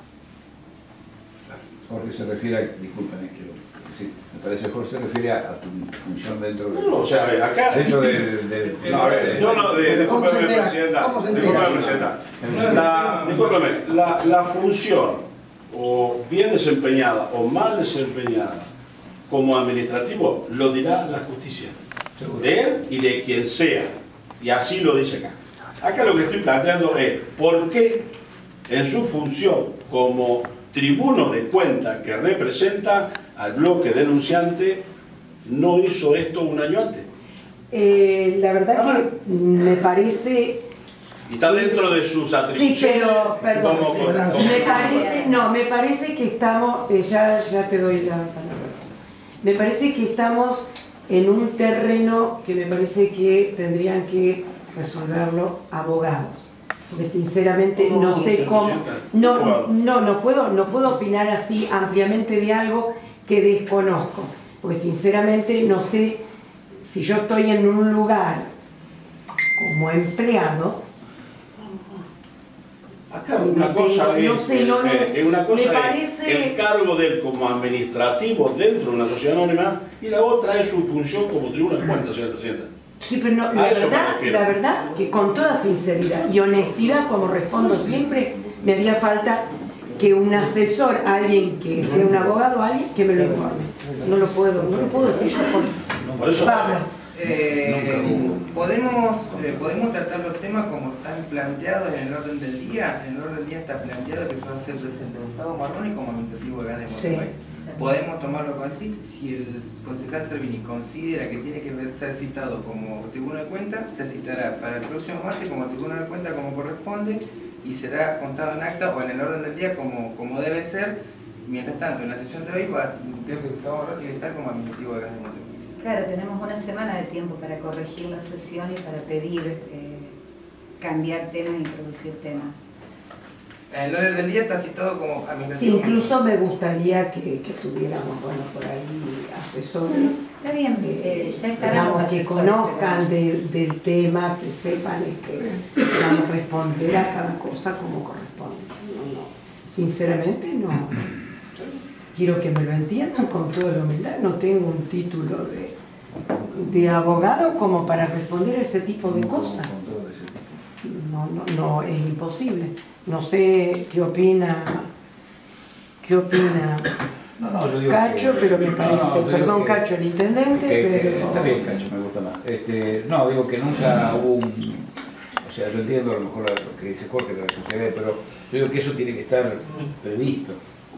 Jorge se refiere a, disculpen, sí, me parece Jorge se refiere a tu función dentro de... No, o sea, acá... Dentro del... No, a ver, yo no, ¿Cómo se discúlpeme, entera? Presidenta. ¿Cómo se Discúlpeme, entera? Presidenta. Discúlpeme, la función, o bien desempeñada o mal desempeñada, como administrativo, lo dirá la justicia. De él y de quien sea. Y así lo dice acá. Acá lo que estoy planteando es por qué en su función como tribuno de cuenta que representa al bloque denunciante no hizo esto un año antes. La verdad que me parece... Y está dentro de sus Sí, atribuciones. pero, perdón, como- me parece que estamos, ya te doy la palabra. Me parece que estamos en un terreno que me parece que tendrían que resolverlo abogados. Porque sinceramente no sé cómo, no puedo opinar así ampliamente de algo que desconozco. Porque sinceramente no sé si yo estoy en un lugar como empleado. Acá una cosa es, una cosa me parece... es el cargo de él como administrativo dentro de una sociedad anónima y la otra es su función como tribunal de cuentas, señora Presidenta. Sí, pero no, A eso me refiero. la verdad que con toda sinceridad y honestidad, como respondo siempre, me haría falta que un asesor, alguien que sea un abogado, alguien que me lo informe. No lo puedo decir yo Por eso, Pablo. ¿Podemos tratar los temas como están planteados en el orden del día? En el orden del día está planteado que se va a hacer presente Gustavo Marrone como administrativo de Gas de Montemaíz. Podemos tomarlo con sí. Si el concejal Servini considera que tiene que ser citado como tribuno de cuenta, se citará para el próximo martes como tribuno de cuenta como corresponde y será contado en acta o en el orden del día como debe ser. Mientras tanto, en la sesión de hoy creo que Gustavo Marrone tiene que estar como administrativo de Gas de Montemaíz. Claro, tenemos una semana de tiempo para corregir la sesión y para pedir cambiar temas, introducir temas. En el orden del día está citado como Sí, administrativo. incluso me gustaría que tuviéramos, bueno, por ahí asesores. Está bien, ya estarán Digamos, los que asesores, conozcan del tema, que sepan digamos, responder a cada cosa como corresponde. No, sinceramente no. Quiero que me lo entiendan con toda la humildad. No tengo un título de abogado como para responder a ese tipo de cosas. No, es imposible. No sé qué opina No, yo digo Cacho, que- pero me parece, yo digo perdón que- Cacho, el intendente, pero... Está bien, Cacho, me gusta más. No, digo que nunca hubo o sea, yo entiendo a lo mejor lo que dice Jorge de la responsabilidad, pero yo digo que eso tiene que estar previsto.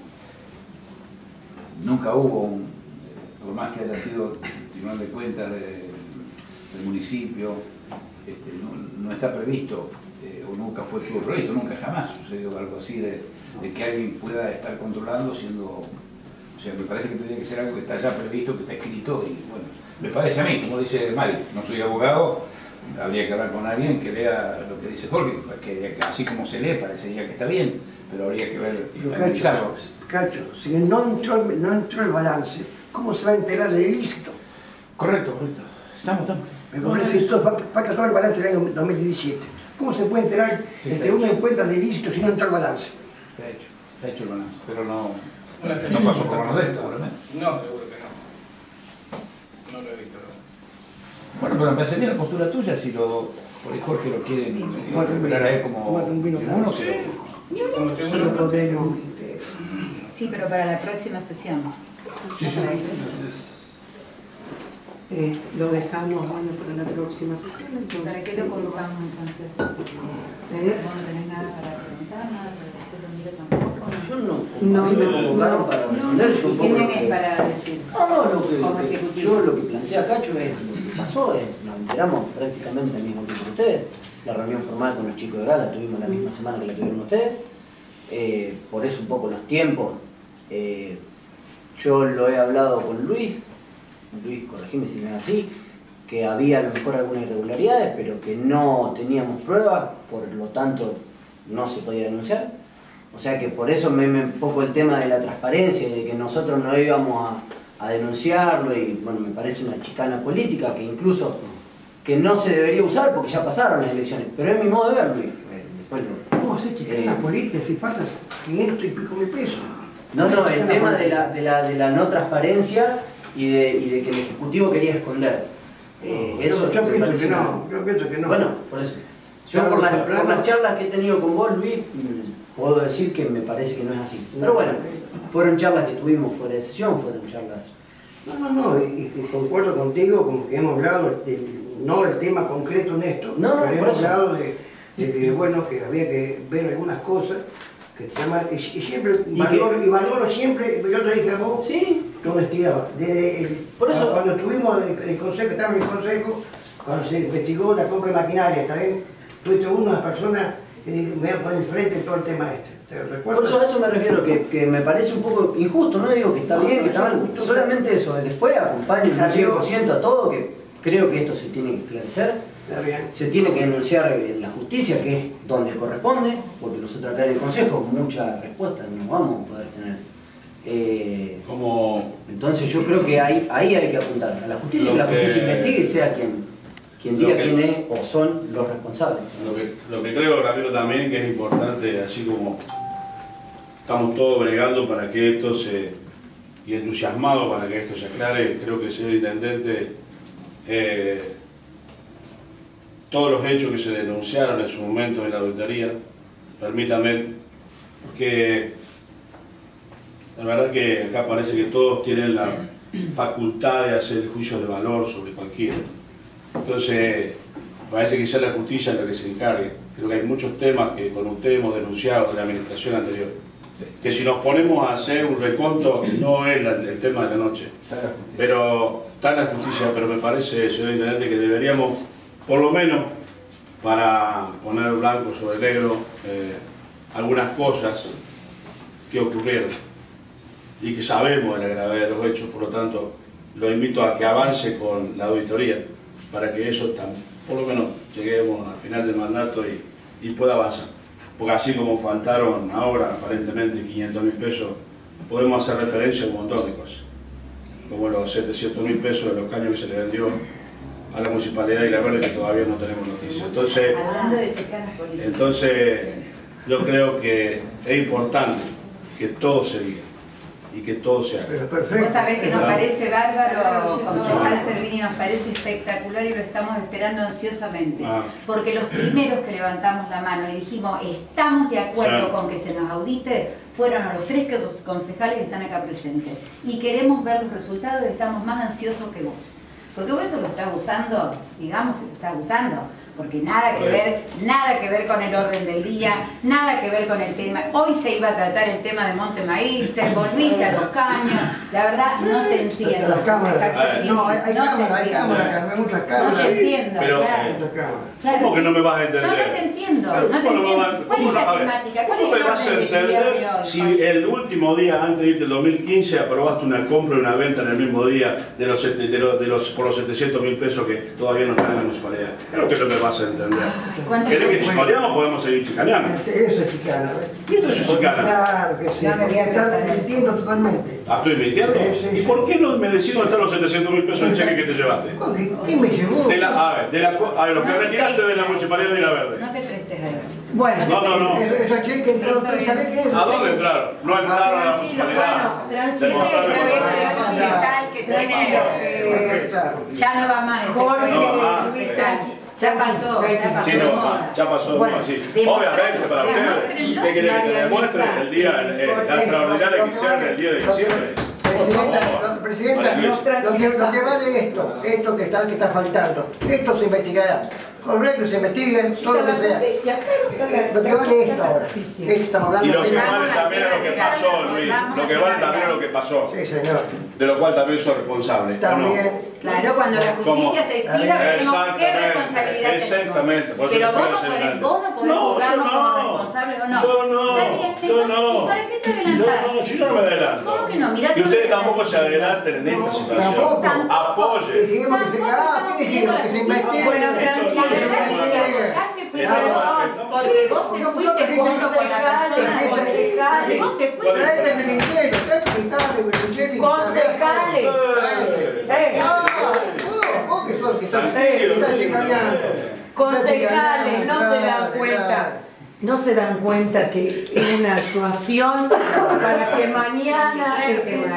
Nunca hubo por más que haya sido Tribunal de Cuentas del municipio, no está previsto, o nunca estuvo previsto, nunca jamás sucedió algo así de que alguien pueda estar controlando siendo... O sea, me parece que tendría que ser algo que está ya previsto, que está escrito, y bueno, me parece a mí, como dice Mari, no soy abogado, habría que hablar con alguien que lea lo que dice Jorge, que así como se lee parecería que está bien, pero habría que ver y analizarlo. Cacho, si no entró el balance, ¿cómo se va a enterar del ilícito? Correcto. Estamos. Me parece que falta todo el balance del año 2017. ¿Cómo se puede enterar entre uno en cuenta del ilícito si no entró el balance? Está hecho el balance, pero no pasó por manos de esto, seguramente. No, seguro que no. No lo he visto. Bueno, pero me parecería la postura tuya si por ahí Jorge lo quiere incorporar a él como un vino uno, sí. Sí, lo podemos... Sí, pero para la próxima sesión. lo dejamos bueno, para la próxima sesión. Entonces, ¿Para qué lo colocamos entonces? ¿Vos no tenés nada para preguntar, nada para decir Domingo tampoco? Yo no me convocaron para responder. Yo un ¿Y poco qué lo tenés que- para decir? Yo lo que plantea Cacho es lo que pasó, nos enteramos prácticamente al mismo tiempo que ustedes. La reunión formal con los chicos de Gala la tuvimos la misma semana que la tuvieron ustedes. Por eso un poco los tiempos. Yo lo he hablado con Luis, corregime si no es así, que había a lo mejor algunas irregularidades, pero que no teníamos pruebas, por lo tanto no se podía denunciar. O sea que por eso un poco el tema de la transparencia y de que nosotros no íbamos a denunciarlo, y bueno, me parece una chicana política que incluso que no se debería usar porque ya pasaron las elecciones, pero es mi modo de ver, Luis. ¿Cómo hacer chicana política si faltas 500 y pico mil pesos? No, el tema de la no transparencia y de que el Ejecutivo quería esconder. Eso yo me pienso parece que no, yo pienso que no. Bueno, por eso. Yo por las charlas que he tenido con vos, Luis, puedo decir que me parece que no es así. Pero bueno, fueron charlas que tuvimos fuera de sesión, fueron charlas... No, concuerdo contigo, como que hemos hablado, no el tema concreto en esto, No, pero por hemos eso. hablado de bueno, que había que ver algunas cosas, que se llama, y siempre valoro siempre, yo te dije a vos, sí, tu honestidad. Por eso. Cuando tuvimos el consejo, estaba en el consejo, cuando se investigó la compra de maquinaria, ¿está bien? Tuviste una de las personas que me va a poner enfrente en todo el tema este. ¿Te recuerdas? por eso a eso me refiero, que me parece un poco injusto, no digo que está bien, que está mal, solamente eso, después acompañen un 100% a todo, que creo que esto se tiene que esclarecer, Está bien. se tiene que denunciar en la justicia, que es donde corresponde, porque nosotros acá en el Consejo mucha respuesta no vamos a poder tener. Entonces yo creo que ahí hay que apuntar a la justicia, que la justicia investigue y sea quien diga quién es o son los responsables. Lo que creo, Ramiro, también que es importante, así como estamos todos bregando para que esto y entusiasmados para que esto se aclare, creo que el señor Intendente, todos los hechos que se denunciaron en su momento en la auditoría, permítame que la verdad que acá parece que todos tienen la facultad de hacer juicios de valor sobre cualquiera. Entonces, parece que sea la justicia la que se encargue. Creo que hay muchos temas que con usted hemos denunciado de la administración anterior. Que si nos ponemos a hacer un reconto, no es el tema de la noche. Pero está la justicia, pero me parece, señor Intendente, que deberíamos, por lo menos, para poner blanco sobre negro, algunas cosas que ocurrieron y que sabemos de la gravedad de los hechos, por lo tanto, lo invito a que avance con la auditoría para que eso, por lo menos, lleguemos al final del mandato y pueda avanzar. Porque así como faltaron ahora aparentemente 500.000 pesos, podemos hacer referencia a un montón de cosas, como los 700.000 pesos de los caños que se le vendió a la Municipalidad de Isla Verde, que todavía no tenemos noticias. Entonces yo creo que es importante que todo se diga y que todo se haga. Vos sabés que nos parece bárbaro, concejal Servini, nos parece espectacular y lo estamos esperando ansiosamente. Porque los primeros que levantamos la mano y dijimos estamos de acuerdo con que se nos audite, fueron a los 3 concejales que están acá presentes. Y queremos ver los resultados y estamos más ansiosos que vos. Porque vos eso lo estás usando, digamos que lo estás usando. Porque nada que ver con el orden del día, nada que ver con el tema. Hoy se iba a tratar el tema de Monte Maíz, te volviste a los caños. La verdad, no te entiendo. Las cámaras. No, hay cámaras, hay muchas cámaras. No te entiendo, pero, claro. ¿cómo que no me vas a entender? No te entiendo, Pero, no te entiendo. ¿Cuál es la temática? ¿Cuál es ¿Cómo me vas a entender si el último día antes de irte el 2015 aprobaste una compra y una venta en el mismo día por los 700.000 pesos que todavía no están en la municipalidad? Creo que no me vas a entender. ¿Querés que chicaneamos? Podemos seguir chicaneando. Eso es chicana. ¿Y esto es chicana? Claro que sí. Estás mintiendo totalmente. ¿Estoy mintiendo? Sí. ¿Y por qué no me decís dónde están los 700.000 pesos en cheque que te llevaste? ¿Qué me llevó? A ver, lo que retiraste de la Municipalidad de Isla Verde. No te prestes a eso. Bueno, No. Esos cheques entraron, ¿sabés qué es? ¿A dónde entraron? No entraron a la Municipalidad. Ese es el problema del concejal que tiene. Ya no va más ese concejal. Ya pasó. Sí, ya pasó, bueno, así. Obviamente, para ustedes, ¿qué quieren que te demuestre? El día, la extraordinaria que hicieron el día de diciembre. Presidenta, lo que vale esto que está faltando, esto se investigará. Correcto, se investiguen, todo lo que sea. Lo que vale esto ahora. Estamos hablando y lo que vale también es lo que pasó, Luis. Lo que vale también es lo que pasó. Sí, señor. De lo cual también soy responsable. También. Claro, cuando la justicia se expida, veremos qué responsabilidad tenemos. Exactamente. Pero vos no podés juzgarnos como responsables o no. Yo no. ¿Y para qué te adelantás? Yo no me adelanto. ¿Cómo que no? Mirá, y ustedes tampoco se adelanten en esta situación. Apoyen. Dijimos que se investigue. Bueno, tranquilo. Porque vos te fuiste junto con la persona. Vos te fuiste. Concejales. Vos que sos el que está Concejales, no se dan cuenta. No se dan cuenta que es una actuación para que mañana la de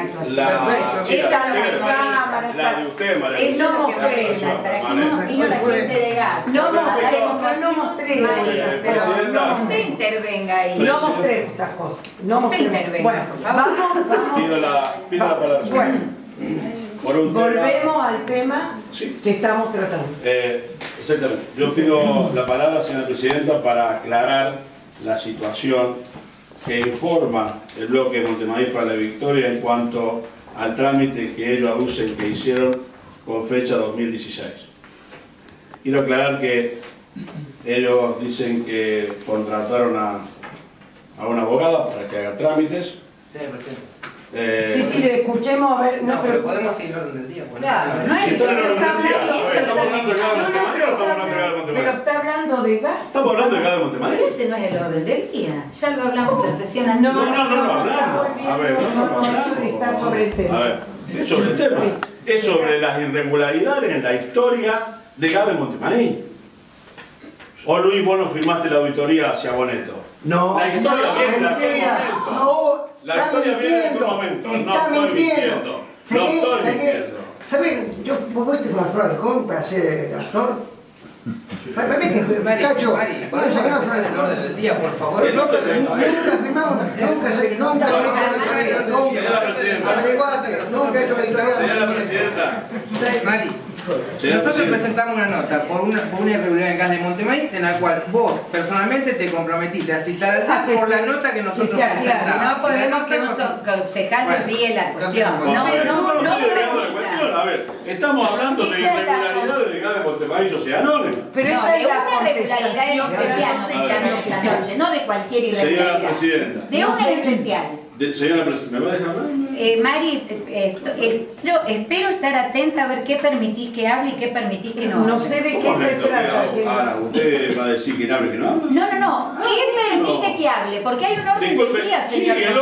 usted, María. no mostremos. Vino la gente de gas. No mostremos. Pero no usted intervenga ahí. No mostremos estas cosas. No mostremos. Bueno, vamos. Pido la palabra. Bueno. Volvemos al tema tema que estamos tratando. Exactamente. Yo pido la palabra, señora Presidenta, para aclarar la situación que informa el bloque de Montemaíz para la Victoria en cuanto al trámite que ellos aducen que hicieron con fecha 2016. Quiero aclarar que ellos dicen que contrataron a una abogada para que haga trámites. Sí, presidente. Sí, escuchemos a ver. No, pero podemos seguir el orden del día. Claro, no es ¿Estamos hablando de gas de Montemaíz o estamos hablando de gas de Montemaíz? Pero está hablando de gas. ¿Estamos hablando de gas de Montemaíz? Pero ese no es el orden del día. Ya lo hablamos en la sesión anterior. No hablamos. A ver, está sobre el tema. A ver, es sobre el tema. Es sobre las irregularidades en la historia de gas de Montemaíz. ¿O Luis, vos no firmaste la auditoría hacia Boneto? No. La historia viene en aquel momento. No. La historia viene en aquel momento. No estoy mintiendo. No estoy mintiendo. ¿Sabés? Vos fuiste con la Flor de Jón para ser actor. Para mí que, Cacho, ¿puedes sacar el orden del día, por favor? nunca firmamos, nunca hecho la historia. Señora Presidenta. Mari, nosotros presentamos una nota por una irregularidad en gas de Montemaíz en la cual vos personalmente te comprometiste a citar al DAP por la nota que nosotros presentamos. No podemos que un concejal se olvide la cuestión. A ver, estamos hablando de irregularidades de gas de Montemaíz, o sea, anónima. Pero no, de una irregularidad especial nos citamos esta noche, no de cualquier irregularidad. Señora Presidenta. De una especial. Señora Presidenta, ¿me va a dejar hablar? Mari, espero estar atenta a ver qué permitís que hable y qué permitís que no. No sé de qué se trata. Ahora, ¿usted va a decir que hable que no hable? No. ¿Qué permite que hable? Porque hay un orden del día, señor. Sí, el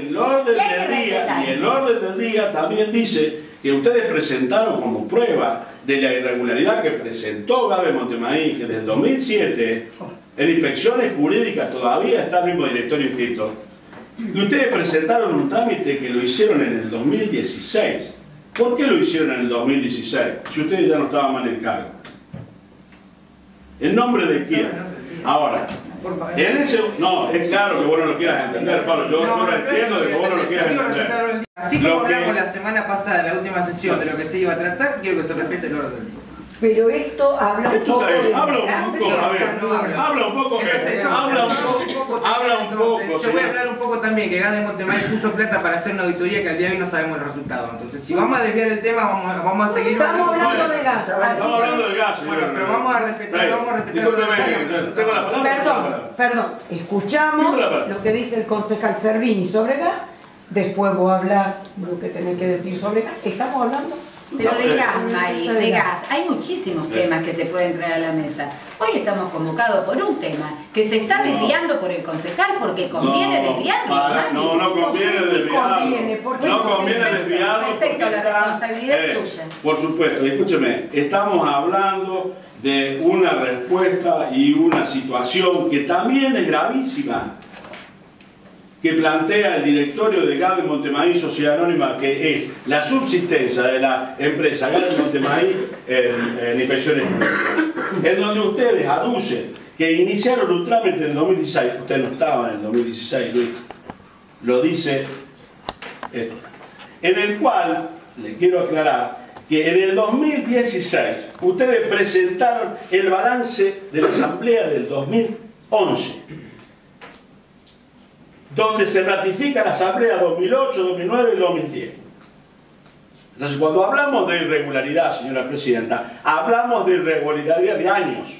orden del día también dice que ustedes presentaron como prueba de la irregularidad que presentó GAD de Montemaíz, que desde el 2007 en inspecciones jurídicas todavía está el mismo directorio inscrito. Y ustedes presentaron un trámite que lo hicieron en el 2016. ¿Por qué lo hicieron en el 2016? Si ustedes ya no estaban más en el cargo. ¿En nombre de quién? Ahora, en ese... No, es claro que vos no lo quieras entender, Pablo. Yo no entiendo de que vos no lo quieras entender. Así como hablamos la semana pasada, en la última sesión, de lo que se iba a tratar, quiero que se respete el orden del día. Pero esto habla un poco de... Habla un poco, a ver, habla un poco, habla un poco. Yo voy a hablar un poco también, que GAD de Montemaíz puso plata para hacer una auditoría que al día de hoy no sabemos el resultado. Entonces, si vamos a desviar el tema, vamos a seguir... Estamos hablando de gas. Estamos hablando de gas. Bueno, pero vamos a respetar... Tengo la palabra. Perdón. Escuchamos lo que dice el concejal Servini sobre gas, después vos hablás lo que tenés que decir sobre gas. Estamos hablando... Pero de gas, Mari, de gas. Hay muchísimos temas que se pueden traer a la mesa. Hoy estamos convocados por un tema que se está desviando por el concejal porque conviene desviarlo. No conviene desviarlo. No conviene desviarlo. Perfecto, la responsabilidad es suya. Por supuesto, escúcheme, estamos hablando de una respuesta y una situación que también es gravísima, que plantea el directorio de GAD de Montemaíz, Sociedad Anónima, que es la subsistencia de la empresa GAD de Montemaíz en inspecciones jurídicas, en donde ustedes aducen que iniciaron un trámite en el 2016, ustedes no estaban en el 2016, Luis, lo dice esto, en el cual, le quiero aclarar, que en el 2016 ustedes presentaron el balance de la asamblea del 2011, donde se ratifica la asamblea 2008, 2009 y 2010. Entonces, cuando hablamos de irregularidad, señora presidenta, hablamos de irregularidad de años.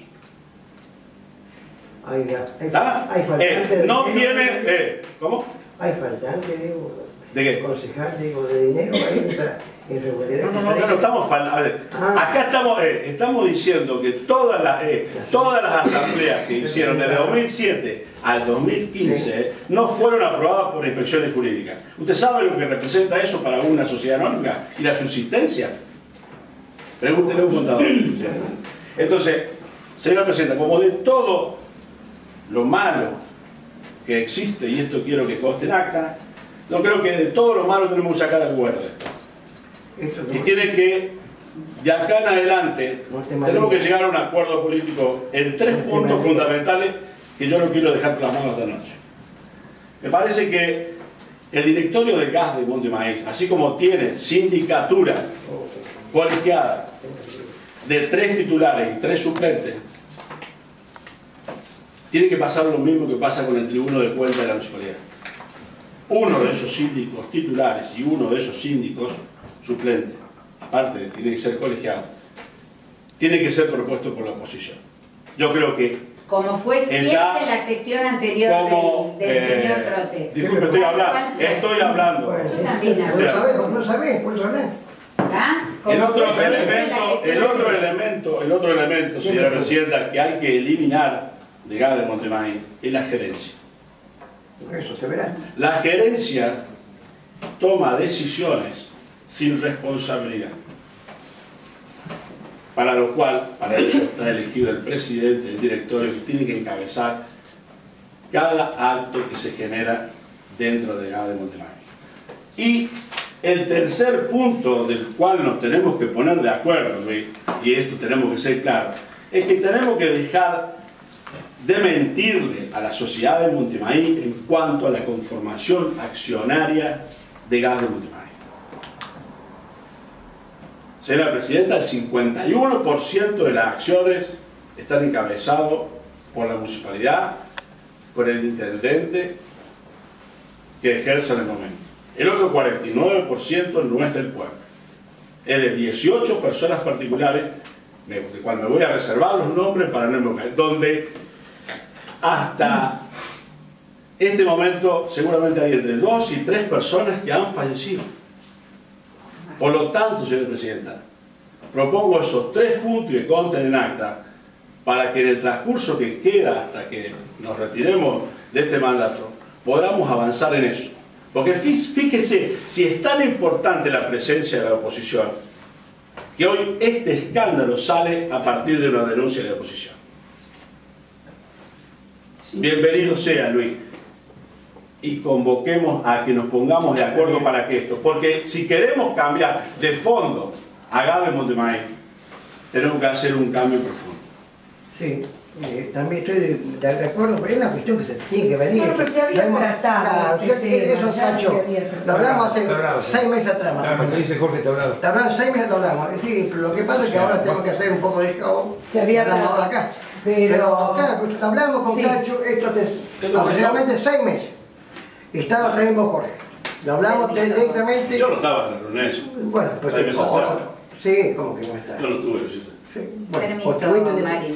No tiene... ¿Cómo? Hay faltante, digo. ¿De qué? Concejal, digo, de dinero, ahí está. No estamos falando. A ver, acá estamos diciendo que todas las asambleas que hicieron desde 2007 al 2015 no fueron aprobadas por inspecciones jurídicas. ¿Usted sabe lo que representa eso para una sociedad anónima y la subsistencia? Pregúntele a un contador. Entonces, señora presidenta, como de todo lo malo que existe, y esto quiero que conste en acta, no creo que de todo lo malo tenemos que sacar el verde. Y tiene que, de acá en adelante, tenemos que llegar a un acuerdo político en 3 puntos fundamentales que yo no quiero dejar plasmados esta noche. Me parece que el directorio de GAS de Montemaíz, así como tiene sindicatura colegiada de 3 titulares y 3 suplentes, tiene que pasar lo mismo que pasa con el Tribuno de Cuentas de la Municipalidad. Uno de esos síndicos titulares y uno de esos síndicos suplente, aparte de tiene que ser colegiado, tiene que ser propuesto por la oposición. Yo creo que... Como fue siempre la gestión anterior del señor Trote. Disculpe, estoy hablando. Bueno, yo también hablo. No sabés, por eso hablé. El otro elemento, señora presidenta, que hay que eliminar de GAD de Montemaíz es la gerencia. Eso se verá. La gerencia toma decisiones sin responsabilidad, para lo cual, para eso está elegido el presidente, el directorio, que tiene que encabezar cada acto que se genera dentro de GAD de Montemaíz. Y el tercer punto del cual nos tenemos que poner de acuerdo, Luis, y esto tenemos que ser claros, es que tenemos que dejar de mentirle a la sociedad de Montemaíz en cuanto a la conformación accionaria de GAD de Montemaíz. Señora presidenta, el 51% de las acciones están encabezadas por la municipalidad, por el intendente que ejerce en el momento. El otro 49% no es del pueblo. Es de 18 personas particulares, de cual me voy a reservar los nombres para no invocar, donde hasta este momento seguramente hay entre 2 y 3 personas que han fallecido. Por lo tanto, señora Presidenta, propongo esos 3 puntos que consten en acta para que en el transcurso que queda hasta que nos retiremos de este mandato podamos avanzar en eso. Porque fíjese, si es tan importante la presencia de la oposición, que hoy este escándalo sale a partir de una denuncia de la oposición. Bienvenido sea, Luis. Y convoquemos a que nos pongamos de acuerdo para que esto, porque si queremos cambiar de fondo a Gas de Montemaíz, tenemos que hacer un cambio profundo. Sí, también estoy de acuerdo, pero es una cuestión que se tiene que venir. Bueno, pero se había tratado. Eso Cacho, lo hablamos hace 6 meses atrás. Claro, se dice Jorge Tablado. Tablado, 6 meses lo hablamos. Sí, pero lo que pasa es que ahora tenemos que hacer un poco de show. Se había tratado acá. Pero claro, pues, hablamos con Cacho, esto aproximadamente 6 meses. Estaba también vos, Jorge. Lo hablamos directamente. Yo no estaba en la reunión. Bueno, pues sí, como que no estaba. Yo no estuve, lo siento. Sí, bueno, Permiso, Mari.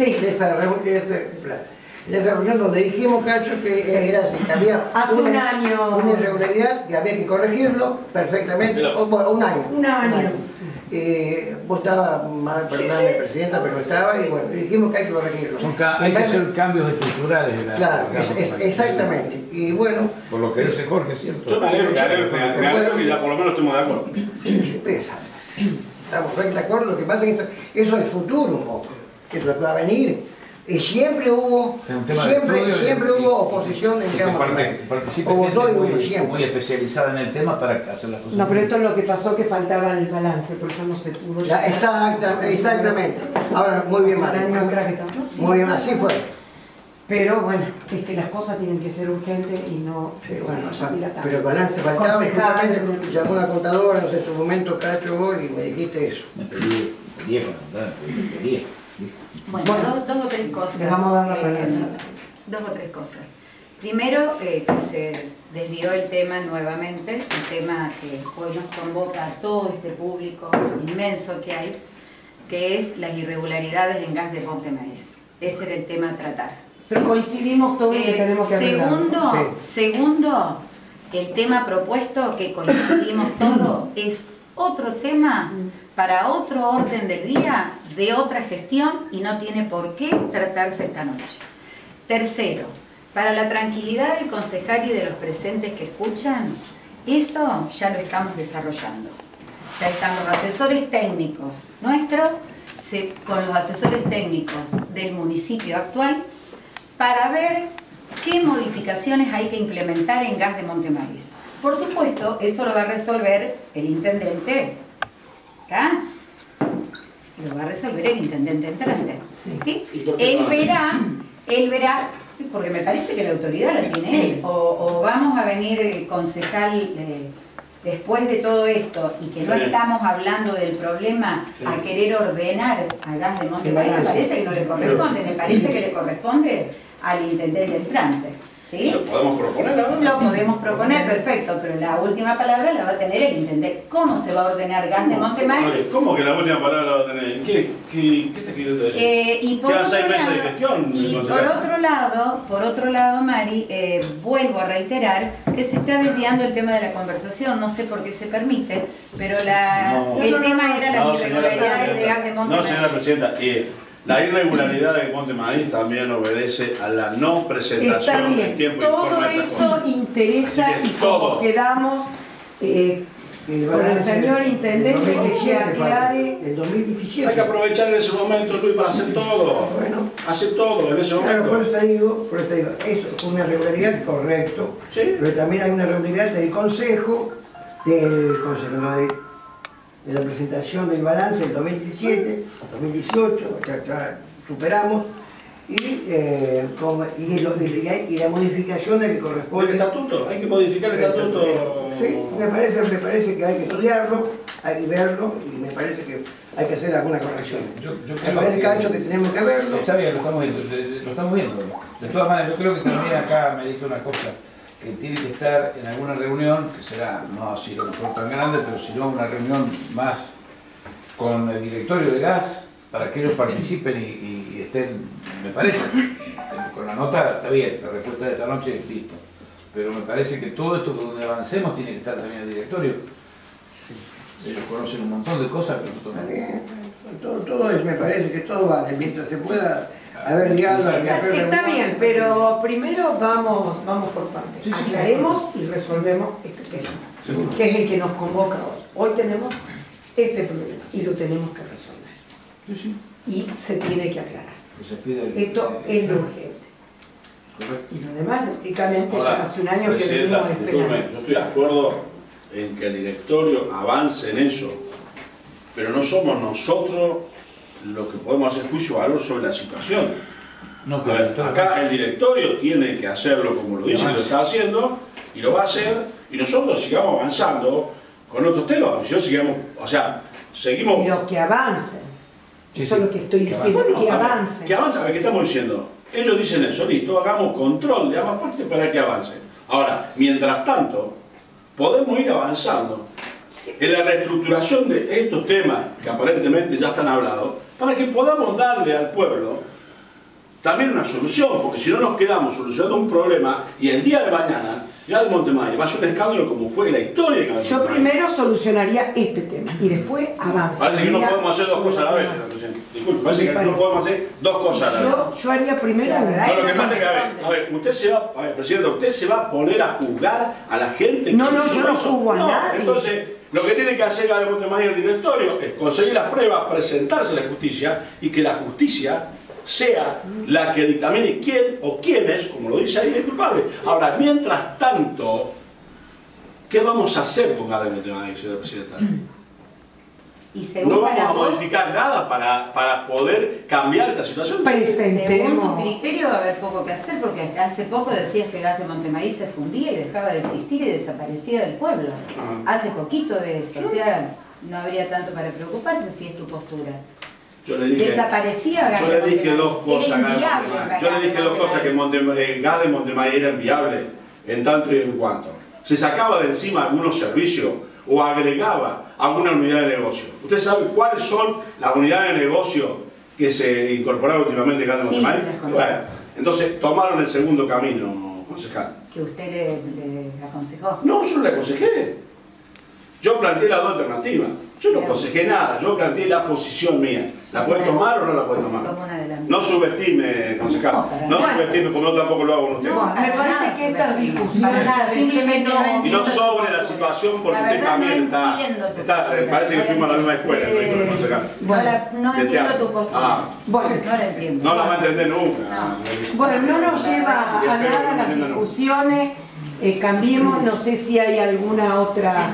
En esa reunión donde dijimos, Cacho, que era así, que había un año una irregularidad que había que corregirlo perfectamente, o un año. Un año. Vos estabas mal, perdóname, Presidenta, pero estaba, y bueno, dijimos que hay que corregirlo. Hay que hacer cambios estructurales en la... Claro, exactamente. Y bueno... Por lo que dice Jorge, es cierto. Yo me alegro que ya por lo menos estemos de acuerdo. Estamos de acuerdo, lo que pasa es que eso es el futuro un poco, que es lo que va a venir. Y siempre hubo oposición en Cámara. Hubo muy especializada en el tema para hacer las cosas. No, pero esto es lo que pasó, que faltaba el balance, por eso no se pudo. Exactamente. Ahora, muy bien, María. Muy bien, así fue. Pero bueno, es que las cosas tienen que ser urgentes y no... Sí, bueno, pero el balance faltaba, y justamente llamó una contadora, no sé, en su momento, Cacho, vos, y me dijiste eso. Me pedí Bueno, dos o tres cosas. Vamos a dar la palabra. 2 o 3 cosas. Primero, que se desvió el tema nuevamente, el tema que hoy nos convoca a todo este público inmenso que hay, que es las irregularidades en Gas de Montemaíz. Ese era el tema a tratar. Pero coincidimos todos que tenemos que arreglar. Segundo, el tema propuesto, que coincidimos todos, es otro tema para otro orden del día, de otra gestión, y no tiene por qué tratarse esta noche. Tercero, para la tranquilidad del concejal y de los presentes que escuchan, eso ya lo estamos desarrollando. Ya están los asesores técnicos nuestros, con los asesores técnicos del municipio actual, para ver qué modificaciones hay que implementar en Gas de Montemaíz. Por supuesto, eso lo va a resolver el intendente acá. Lo va a resolver el intendente entrante. ¿Sí? Él verá, porque me parece que la autoridad la tiene él. O vamos a venir concejal después de todo esto y que no estamos hablando del problema a querer ordenar a Gas de Montemaíz. Me parece que no le corresponde, me parece que le corresponde al intendente entrante. ¿Sí? ¿Lo podemos proponer ahora? Lo podemos proponer, perfecto, pero la última palabra la va a tener el intendente. ¿Cómo se va a ordenar Gas de Montemaíz? ¿Cómo que la última palabra la va a tener? ¿Qué te quiero decir? Quedan 6 meses de gestión. Y por otro lado, Mari, vuelvo a reiterar que se está desviando el tema de la conversación, no sé por qué se permite, pero el tema era las irregularidades de Gas de Montemaíz. No, señora Presidenta, la irregularidad de Montemaíz también obedece a la no presentación en tiempo y forma de estas cosas. Todo eso interesa y como quedamos con el señor intendente que aclare. El 2017. Hay que aprovechar en ese momento, Luis, para hacer todo. Bueno, hacer todo en ese momento. Claro, por eso te digo, eso es una irregularidad, correcto. Sí. Pero también hay una irregularidad del Consejo, de la presentación del balance del 2017, 2018, ya superamos, y la modificación de que corresponde. ¿El estatuto? Hay que modificar el estatuto. Sí, me parece que hay que estudiarlo, hay que verlo, y me parece que hay que hacer alguna corrección. Me parece, Cacho, que tenemos que verlo. Está bien, lo estamos viendo. De todas maneras, yo creo que también acá me dijo una cosa, que tiene que estar en alguna reunión, que será, no así lo mejor tan grande, pero sino una reunión más con el directorio de Gas, para que ellos participen y estén, me parece, con la nota está bien, la respuesta de esta noche es listo. pero me parece que todo esto donde avancemos tiene que estar también el directorio. Ellos conocen un montón de cosas, pero nosotros no. Está bien, todo es, me parece que todo vale, mientras se pueda haber diálogo. Está bien, pero primero vamos por partes. Sí, sí, aclaremos y resolvemos este tema, que es el que nos convoca hoy. Hoy tenemos este problema y lo tenemos que resolver. Sí, sí. Y se tiene que aclarar. Que se pida el- Esto es lo urgente. Correcto. Y lo demás, lógicamente, Ahora, ya hace un año que Presidenta, venimos disculpe, esperando. yo estoy de acuerdo en que el directorio avance en eso, pero no somos nosotros los que podemos hacer juicio de valor sobre la situación. No, A ver, acá el directorio tiene que hacerlo como lo dice, que lo está haciendo, y lo va a hacer, y nosotros sigamos avanzando con otros temas, porque si no sigamos, o sea, seguimos... Pero que avancen. Sí, Eso sí, es lo que estoy que diciendo, Bueno, que a ver, avancen. que avance, a ver, ¿qué estamos diciendo? Ellos dicen eso, listo, hagamos control de ambas partes para que avance. Ahora, mientras tanto, podemos ir avanzando en la reestructuración de estos temas que aparentemente ya están hablados, para que podamos darle al pueblo también una solución, porque si no nos quedamos solucionando un problema y el día de mañana, ya de Montemaíz va a ser un escándalo como fue la historia de Montemaíz. Yo primero solucionaría este tema y después avanzaría. Parece que no podemos hacer dos cosas a la vez, señor presidente. Disculpe, parece que no podemos hacer dos cosas a la vez. Yo haría primero La verdad No, lo que no pasa es que, responde. a ver, usted se va, a ver, presidente, usted se va a poner a juzgar a la gente que No, no, hizo yo no eso. juzgo a nadie. Entonces, lo que tiene que hacer la de Montemaíz el directorio es conseguir las pruebas, presentarse a la justicia y que la justicia sea la que dictamine quién o quiénes, como lo dice ahí, es culpable. Ahora, mientras tanto, ¿qué vamos a hacer con Gade Montemaíz, señora presidenta? Y según No vamos para a vos, modificar nada para poder cambiar esta situación. según tu presentemos. criterio va a haber poco que hacer, porque hasta hace poco decías que Gas de Montemaíz se fundía y dejaba de existir y desaparecía del pueblo. Ajá. Hace poquito de eso, o sea, no habría tanto para preocuparse si es tu postura. Yo le dije, Desaparecía Gas yo de le dije Montemaíz. dos cosas Era a Gas de inviable Montemaíz. Yo Gas le de dije dos cosas, que Gas de Montemaíz era inviable en tanto y en cuanto se sacaba de encima algunos servicios o agregaba alguna unidad de negocio. ¿Usted sabe cuáles son las unidades de negocio que se incorporaron últimamente en Gas de Sí, Montemaíz? las conozco. Bueno, entonces tomaron el segundo camino, concejal. Que usted le aconsejó. No, yo no le aconsejé. Yo planteé las dos alternativas. Yo no aconsejé nada, yo planteé la posición mía. ¿La puede tomar o no la puede tomar? Somos una adelantada. No subestime, concejal. No, para No nada. subestime, como yo tampoco lo hago con usted. No, Me para parece nada, que estas Para discusiones. nada, simplemente no Y no entiendo. sobre la situación porque La usted verdad, también no está, entiendo tu está postura, parece que no fuimos a la misma entiendo. escuela, concejal. No De entiendo teatro. tu postura. Ah. Bueno, No la entiendo. No la va a entender nunca. bueno, no nos lleva a nada las discusiones. Cambiemos, no sé si hay alguna otra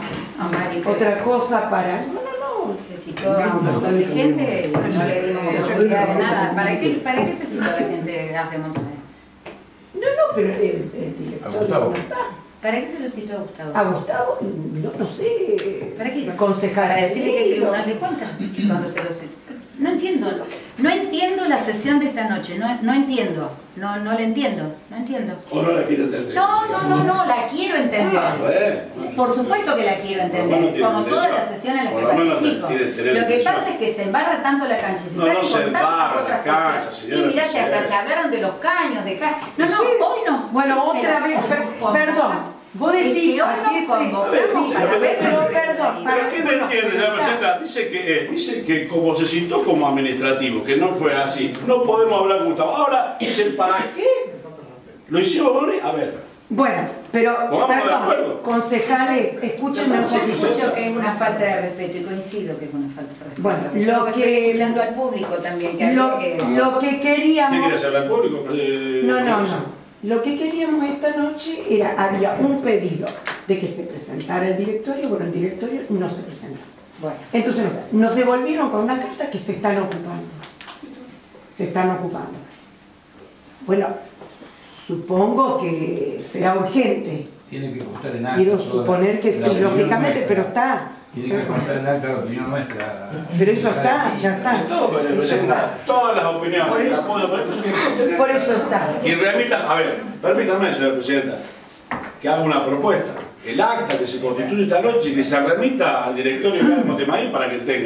cosa para. Se citó a un montón de gente, no le dimos oportunidad de nada. ¿Para qué se citó a la gente de Gas de Montemaíz? No, pero el A director Gustavo. no está. ¿Para qué se lo citó a Gustavo? A Gustavo, no sé. ¿Para qué? Concejal. Para decirle que el Tribunal de Cuentas, cuando se lo citó. No entiendo. No entiendo la sesión de esta noche. No entiendo. No la entiendo. No entiendo. ¿O no la quiere entender? No, la quiero entender. Bueno. Por supuesto que la quiero Por lo menos entender, tiene como todas intención. las sesiones en las Por que lo menos participo. tiene tener Lo que intención. pasa es que se embarra tanto la cancha y se No, sale no se con tantas embarra la otras cancha, cuestiones. señora Y mirá, si hasta presidenta. se hablaron de los caños, de acá. No, Sí. hoy no. Bueno, otra vez, perdón. Vos decís, que hoy ¿a qué nos convocamos para ver pero perdón, ¿Pero qué me entiende, señora presidenta? Dice que como se citó como administrativo, que no fue así, no podemos hablar con Gustavo. Ahora dicen, ¿para qué? ¿Lo hicimos, Bonnie? A ver. Bueno, pero Pongámonos de perdón, acuerdo. concejales, escúchenme un Yo poquito. escucho que es una falta de respeto y coincido que es una falta de respeto. Bueno, Yo lo estoy que- escuchando al público también, que Lo habría que... que ¿Qué queríamos. quiere hacer al público? No. Lo que queríamos esta noche había un pedido de que se presentara el directorio, bueno, el directorio no se presentó. Bueno, Entonces nos devolvieron con una carta que se están ocupando. Se están ocupando. Bueno, supongo que será urgente. Tiene que constar en acta. Quiero toda suponer que sí, la opinión lógicamente, nuestra. pero está. Tiene que constar en acta la opinión nuestra. Pero eso está, ya está. Todo, Eso está. todas las opiniones. las puedo poner, Por eso está. Y remita, a ver, permítame, señora presidenta, que haga una propuesta. El acta que se constituye esta noche, que se remita al directorio de Montemaíz para que tenga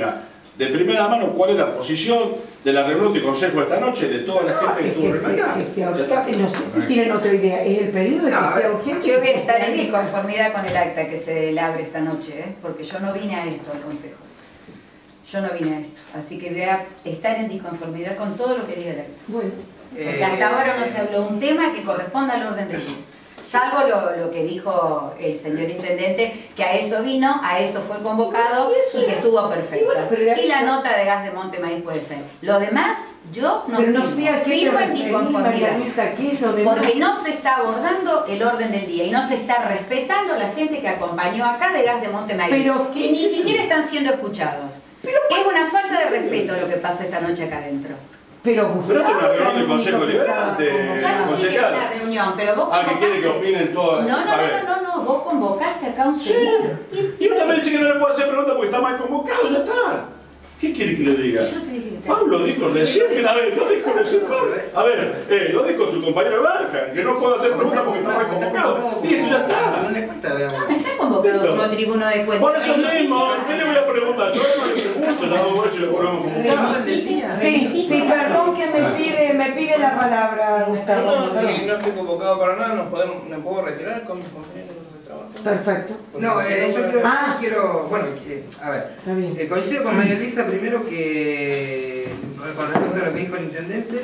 de primera mano cuál es la posición de la reunión de consejo esta noche, de toda la gente que estuvo reunida. No sé si tienen otra idea. Es el pedido de que sea urgente. Yo voy a estar en disconformidad con el acta que se elabra esta noche, porque yo no vine a esto al consejo. Yo no vine a esto. Así que voy a estar en disconformidad con todo lo que diga el acta. Bueno. Porque hasta ahora no se habló un tema que corresponda al orden del día. Salvo lo que dijo el señor intendente, que a eso vino, a eso fue convocado y que estuvo perfecto. Y la nota de gas de Monte Maíz puede ser. Lo demás, yo no firmo en disconformidad. Porque no se está abordando el orden del día y no se está respetando a la gente que acompañó acá de gas de Monte Maíz. Y ni siquiera están siendo escuchados. Es una falta de respeto lo que pasa esta noche acá adentro. Pero esto es una reunión del Consejo Deliberante, ya no sé que es una reunión, pero vos que quiere que opinen todas. No, vos convocaste acá a un señor. Y usted me dice que no le puedo hacer preguntas porque está mal convocado, ya está. ¿Qué quiere que le diga? Yo te dije que Pablo dijo recién que lo dijo recién Pablo. A ver, lo dijo su compañero de banca, que no puedo hacer preguntas porque está mal convocado. Y esto ya está. No me está convocado como tribuno de cuentas. Por eso mismo, ¿qué le voy a preguntar? Yo no le pregunto, ya vamos a ver si lo podemos convocar. Sí, perdón que me pide la palabra, Gustavo. Si no estoy convocado para nada, me puedo retirar con mis compañeros. Perfecto. No, yo quiero, bueno, a ver, coincido con María Luisa primero que con respecto a lo que dijo el intendente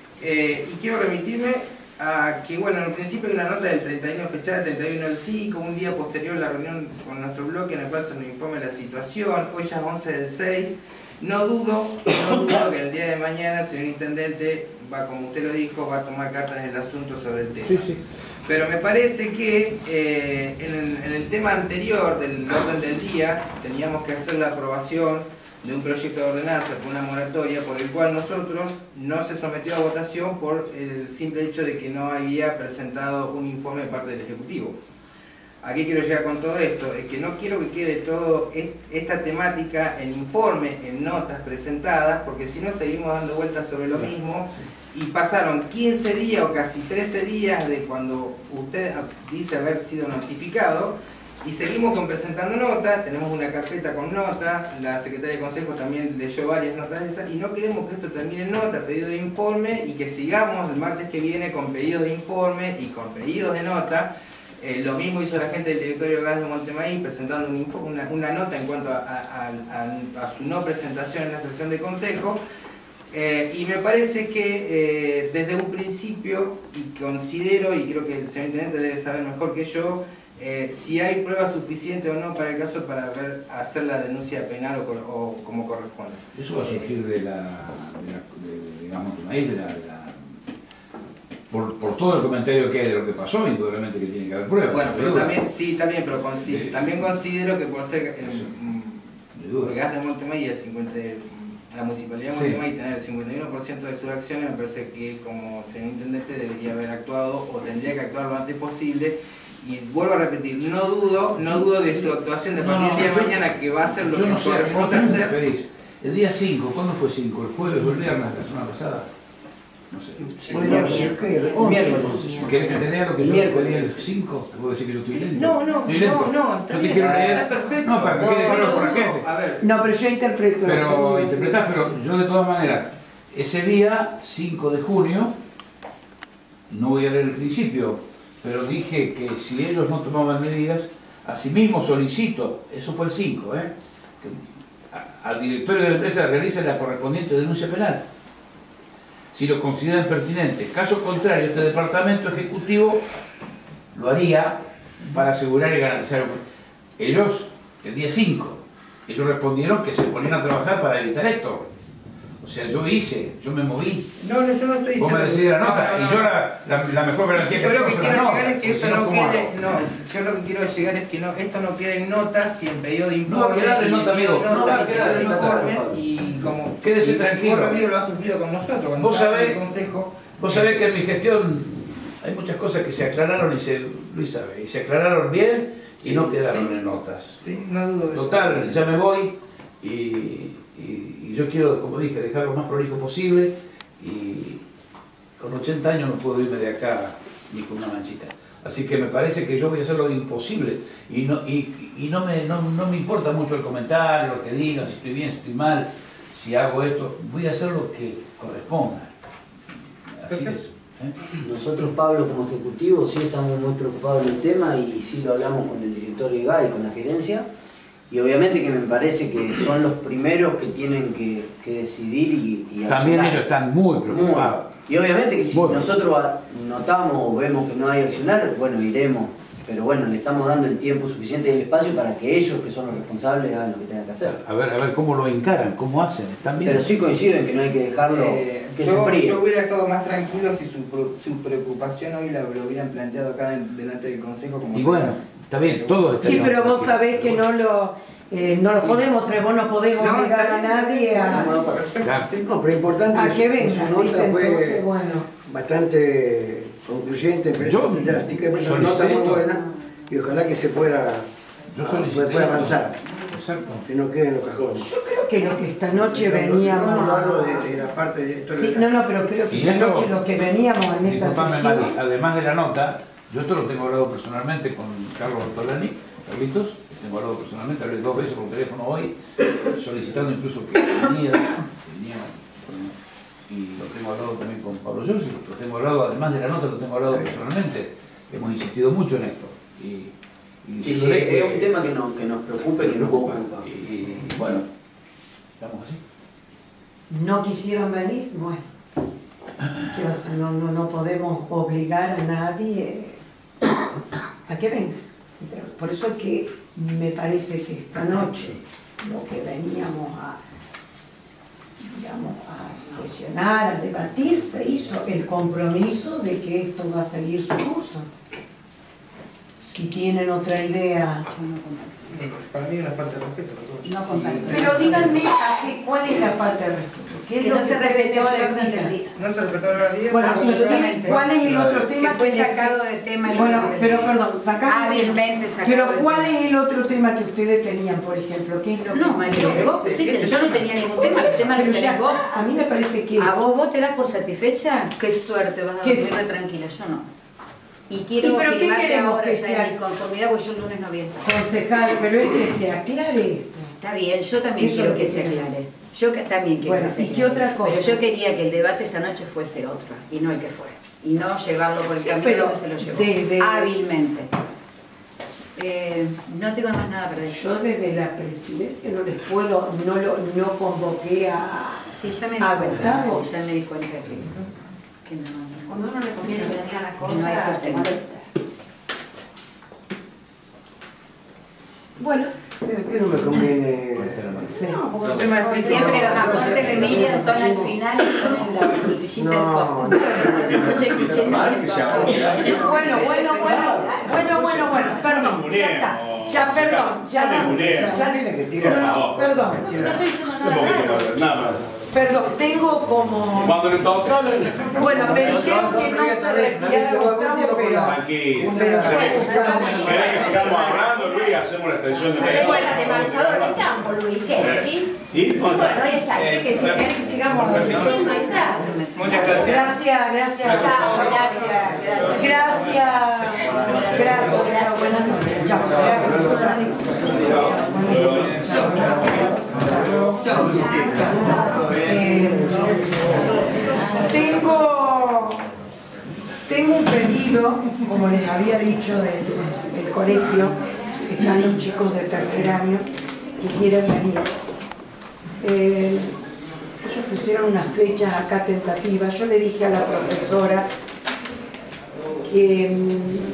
y quiero remitirme a que, bueno, en principio hay una nota del 31, fechada del 31 del 5, un día posterior a la reunión con nuestro bloque en el cual se nos informe la situación, hoy ya es 11 del 6, no dudo que el día de mañana el señor intendente va, como usted lo dijo, va a tomar cartas en el asunto sobre el tema. Sí. Pero me parece que en el tema anterior del orden del día teníamos que hacer la aprobación de un proyecto de ordenanza con una moratoria por el cual nosotros no se sometió a votación por el simple hecho de que no había presentado un informe de parte del Ejecutivo. ¿A qué quiero llegar con todo esto? Es que no quiero que quede toda esta temática en informe, en notas presentadas, porque si no seguimos dando vueltas sobre lo mismo. Y pasaron 15 días o casi 13 días de cuando usted dice haber sido notificado y seguimos presentando notas, tenemos una carpeta con notas, la secretaria de Consejo también leyó varias notas de esas y no queremos que esto termine en nota, pedido de informe y que sigamos el martes que viene con pedidos de informe y con pedidos de nota. Lo mismo hizo la gente del directorio de gas de Monte Maíz presentando una nota en cuanto a su no presentación en la sesión de Consejo. Y me parece que desde un principio, y considero, y creo que el señor intendente debe saber mejor que yo, si hay pruebas suficientes o no para el caso para hacer la denuncia penal o como corresponde. Eso va a surgir de por todo el comentario que hay de lo que pasó, indudablemente que tiene que haber pruebas. Bueno, pero también, sí, también, pero también considero que por ser el gas de Monte Maíz, la Municipalidad de Monte Maíz tener el 51% de sus acciones, me parece que como señor intendente debería haber actuado o tendría que actuar lo antes posible. Y vuelvo a repetir, no dudo de su actuación de partir del día de mañana, que va a ser lo que corresponde hacer. El día 5, ¿cuándo fue 5? ¿El jueves o el viernes la semana pasada? No sé. Miércoles. ¿Querés que te lea lo que yo pedí el 5? ¿Te puedo decir que yo estoy lento? No, está bien, está perfecto. No, para que quede claro por qué. No, pero yo interpreto. Pero interpretás, pero yo de todas maneras, ese día, 5 de junio, no voy a leer el principio, pero dije que si ellos no tomaban medidas, asimismo solicito, eso fue el 5, que al directorio de la empresa realice la correspondiente denuncia penal, si lo consideran pertinente. Caso contrario, este departamento ejecutivo lo haría para asegurar y garantizar. Ellos, el día 5, ellos respondieron que se ponían a trabajar para evitar esto. O sea, yo me moví. No, yo no estoy diciendo. Vos me decís la nota, y yo la mejor garantía yo que lo que quiero llegar es que esto no quede. No, yo lo que quiero llegar es que esto no quede en notas y en pedido de informes. No, quedar de nota, amigo. No va a quedar de informes y como. Quédese tranquilo. Ramiro lo ha sufrido con nosotros. Vos sabés que en mi gestión hay muchas cosas que se aclararon Luis sabe, y se aclararon bien y no quedaron en notas. Sí, no dudo de eso. Total, ya me voy y yo quiero, como dije, dejar lo más prolijo posible y con 80 años no puedo irme de acá ni con una manchita. Así que me parece que yo voy a hacer lo imposible y no me importa mucho el comentario, lo que digan, si estoy bien, si estoy mal, si hago esto, voy a hacer lo que corresponda. Así es. Nosotros, Pablo, como ejecutivo, sí estamos muy preocupados en el tema y sí lo hablamos con el director de IGA y con la gerencia. Y obviamente que me parece que son los primeros que tienen que decidir y también accionar. ellos están muy preocupados. Y obviamente que si nosotros notamos o vemos que no hay accionar, bueno, iremos. Pero bueno, le estamos dando el tiempo suficiente y el espacio para que ellos, que son los responsables, hagan lo que tengan que hacer. A ver cómo lo encaran, cómo hacen, ¿están bien? Pero sí coinciden que no hay que dejarlo que se enfríe. Yo hubiera estado más tranquilo si su preocupación hoy lo hubieran planteado acá delante del Consejo. Como y bueno, está bien, todos sí, pero vos sabés que no lo podemos traer, vos no podés obligar a nadie a... No, pero importante a que venga. Su nota fue Entonces, bueno, bastante concluyente, Yo una nota muy buena y ojalá que se pueda avanzar, que no quede en los cajones. yo creo que lo que esta noche veníamos... No hablo de la parte de... Sí, no, pero creo que esta noche lo que veníamos en esta disculpame, sesión... Mari, además de la nota, yo esto lo tengo hablado personalmente con Carlos Bertolani, Carlitos, tengo hablado personalmente, hablé 2 veces por teléfono hoy, solicitando incluso que viniera, y lo tengo hablado también con Pablo Giorgi, lo tengo hablado, además de la nota, lo tengo hablado personalmente, hemos insistido mucho en esto. Sí, es un tema que nos preocupa y que nos ocupa. Y bueno, estamos así. ¿No quisieron venir? Bueno, ¿qué va a hacer? No podemos obligar a nadie a que venga. Por eso es que me parece que esta noche lo que veníamos a sesionar, a debatir, se hizo el compromiso de que esto va a seguir su curso. Si tienen otra idea... Para mí es una falta de respeto. No comparto. Pero díganme, ¿cuál es la falta de respeto? ¿Qué es Que lo no se respetó el ustedes orden del necesitan? día. No se respetó el orden del día. Bueno, Absolutamente. ¿cuál es el otro tema? Que fue que sacado del tema el Bueno, orden del pero día. perdón, sacado. Hábilmente sacado Pero del ¿cuál tema. es el otro tema que ustedes tenían, por ejemplo? ¿Qué es lo No, que María, lo que vos pusiste, yo no tenía ningún tema, los temas Pero los tenés ya, vos. a mí me parece que... ¿A vos te das por satisfecha? Qué suerte, vas a ¿Qué dormir es? re tranquila, yo no. Y quiero ¿Y pero qué firmarte queremos ahora que ya sea? en disconformidad, porque yo el lunes no voy a estar. Concejal, pero es que se aclare esto. Está bien, yo también Eso quiero es lo que que se queremos. aclare. Yo también quiero Bueno, que se ¿y qué aclare. otra cosa? Pero yo quería que el debate esta noche fuese otro, y no el que fue. Y no llevarlo por el Sí, camino pero que se lo llevó. Hábilmente. No tengo más nada para decir. Yo desde la presidencia no les puedo, no convoqué a... Sí, ya me di ¿A cuenta. Gustavo? Ya me di cuenta que no. Cuando uno le conviene que le digan las cosas, No hay certeza. molesta. Bueno, ¿Qué no me conviene? sí. Los temas Siempre los aportes de Miriam son al final y son en la frutillita del No, postre. Escuché, Bueno, perdón, ya está. Ya, perdón, ya Tiene que tirar. perdón, No estoy diciendo nada raro. perdón, tengo como... Cuando le toca, Bueno, me dijeron que no se retirara Gustavo, pero... tranquilo. Pero Espera que sigamos hablando, Luis, hacemos la extensión de Pero bueno, de Mansador en el campo, Luis, ¿qué? ¿Sí? ¿Y? Bueno, ahí está, ¿qué que sigamos hablando? Ahí está. Muchas gracias. Gracias. Chao, gracias. Gracias. Buenas noches. Chao. Tengo un pedido, como les había dicho, del colegio. Están los chicos de tercer año que quieren venir. Ellos pusieron unas fechas acá tentativas. Yo le dije a la profesora que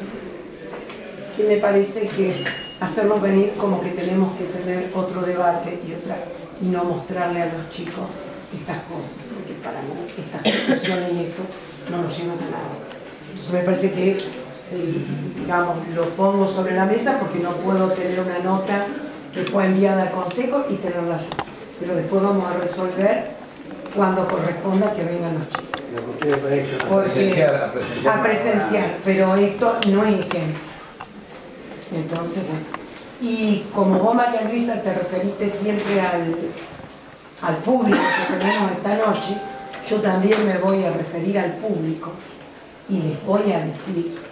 me parece que hacerlos venir como que tenemos que tener otro debate y no mostrarle a los chicos estas cosas, porque para mí estas discusiones y esto no nos llevan a nada. Entonces me parece que, digamos, lo pongo sobre la mesa porque no puedo tener una nota que fue enviada al consejo y tenerla yo. Pero después vamos a resolver cuando corresponda que vengan los chicos. Porque, a presenciar, pero esto no es ejemplo. Entonces, bueno. Y como vos, María Luisa, te referiste siempre al público que tenemos esta noche, yo también me voy a referir al público y les voy a decir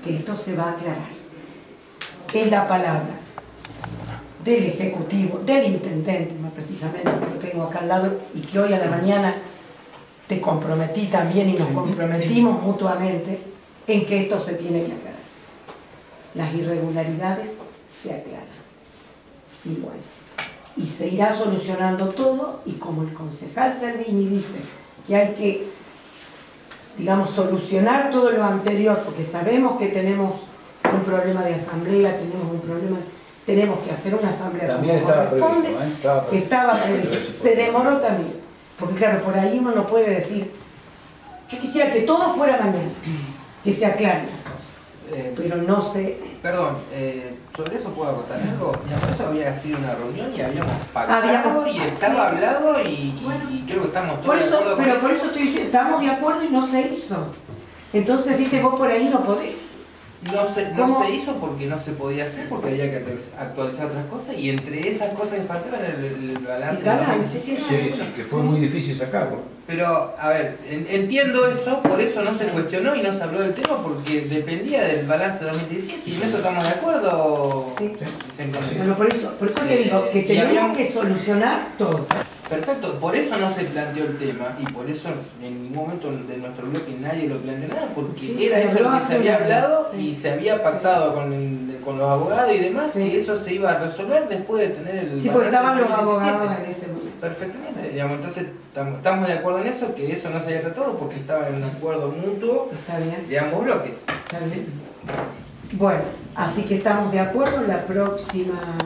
que esto se va a aclarar. Es la palabra del Ejecutivo, del Intendente, más precisamente, que lo tengo acá al lado, y que hoy a la mañana te comprometí también y nos comprometimos mutuamente en que esto se tiene que aclarar. Las irregularidades se aclaran. Y bueno, y se irá solucionando todo, y como el concejal Servini dice que hay que, digamos, solucionar todo lo anterior, porque sabemos que tenemos un problema de asamblea, tenemos que hacer una asamblea también como corresponde, estaba previsto. Se demoró también, porque claro, por ahí uno no puede decir, yo quisiera que todo fuera mañana, que se aclaren las cosas, pero no sé. Perdón, sobre eso puedo acotar algo. Eso había sido una reunión y habíamos pactado y estaba hablado y creo que estamos todos de acuerdo con eso. Pero por eso estoy diciendo, estamos de acuerdo y no se hizo. Entonces, viste, vos por ahí no podés. No se hizo porque no se podía hacer, porque había que actualizar otras cosas, y entre esas cosas que faltaban el balance de 2017. Sí, que fue muy difícil sacarlo. Pero, a ver, entiendo eso, por eso no se cuestionó y no se habló del tema, porque dependía del balance de 2017, y en eso estamos de acuerdo. Sí. Bueno, por eso te digo que teníamos que solucionar todo. Perfecto, por eso no se planteó el tema, y por eso en ningún momento de nuestro bloque nadie lo planteó nada, porque era eso lo que se había hablado y se había pactado con los abogados y demás, y eso se iba a resolver después de tener el... Sí, porque estaban los abogados en ese momento. Perfectamente, digamos, entonces estamos de acuerdo en eso, que eso no se había tratado porque estaba en un acuerdo mutuo de ambos bloques. Está bien. Bueno, así que estamos de acuerdo. La próxima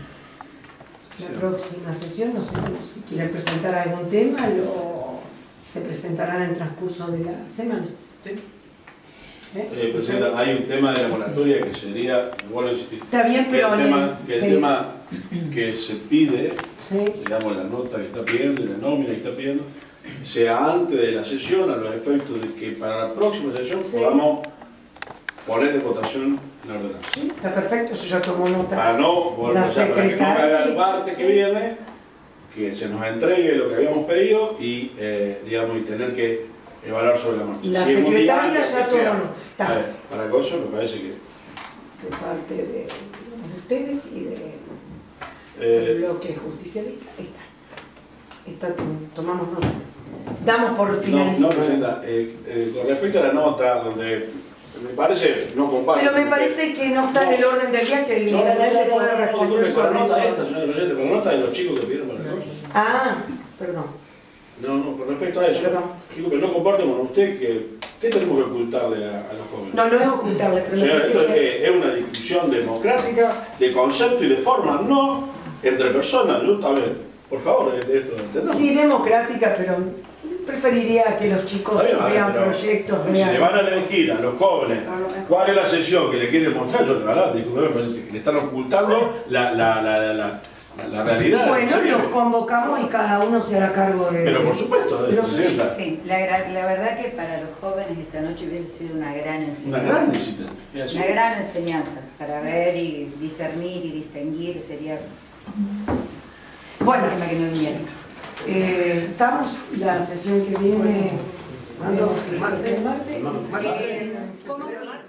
sesión, no sé si quieren presentar algún tema, se presentará en el transcurso de la semana. Sí. Presidenta, hay un tema de la moratoria que sería, vuelvo a insistir, está bien, pero el tema que se pide, digamos la nota que está pidiendo y la nómina que está pidiendo, sea antes de la sesión, a los efectos de que para la próxima sesión podamos poner en votación la ordenanza. Sí, está perfecto, eso ya tomó nota. Para que no caiga el martes que viene, que se nos entregue lo que habíamos pedido y, digamos, y tener que evaluar sobre la marcha. La secretaria ya tomó nota. Para eso me parece que... De parte de ustedes y del bloque justicialista, tomamos nota. Damos por finalizado. No, Presidenta, con respecto a la nota, donde me parece, no comparto... Pero me parece que no está en el orden del día que el intendente pueda responder sobre la nota esta, señora Presidenta, con la nota de los chicos que pidieron para la cosa. Ah, perdón. No, con respecto a eso, digo que no comparto con usted ¿qué tenemos que ocultarle a los jóvenes? No es ocultarle, pero señora, esto es una discusión democrática, de concepto y de forma, no entre personas. A ver, por favor, esto entendamos. Sí, democrática, pero preferiría que los chicos vean proyectos. Si le van a elegir a los jóvenes cuál es la sesión que le quieren mostrar, yo me parece que le están ocultando la realidad. Bueno, los convocamos y cada uno se hará cargo de... Pero por supuesto, Presidenta. Sí, la verdad que para los jóvenes esta noche hubiera sido una gran enseñanza. Una gran enseñanza para ver y discernir y distinguir, sería... Bueno, que no viene. Estamos, la sesión que viene... Martes. ¿Cómo?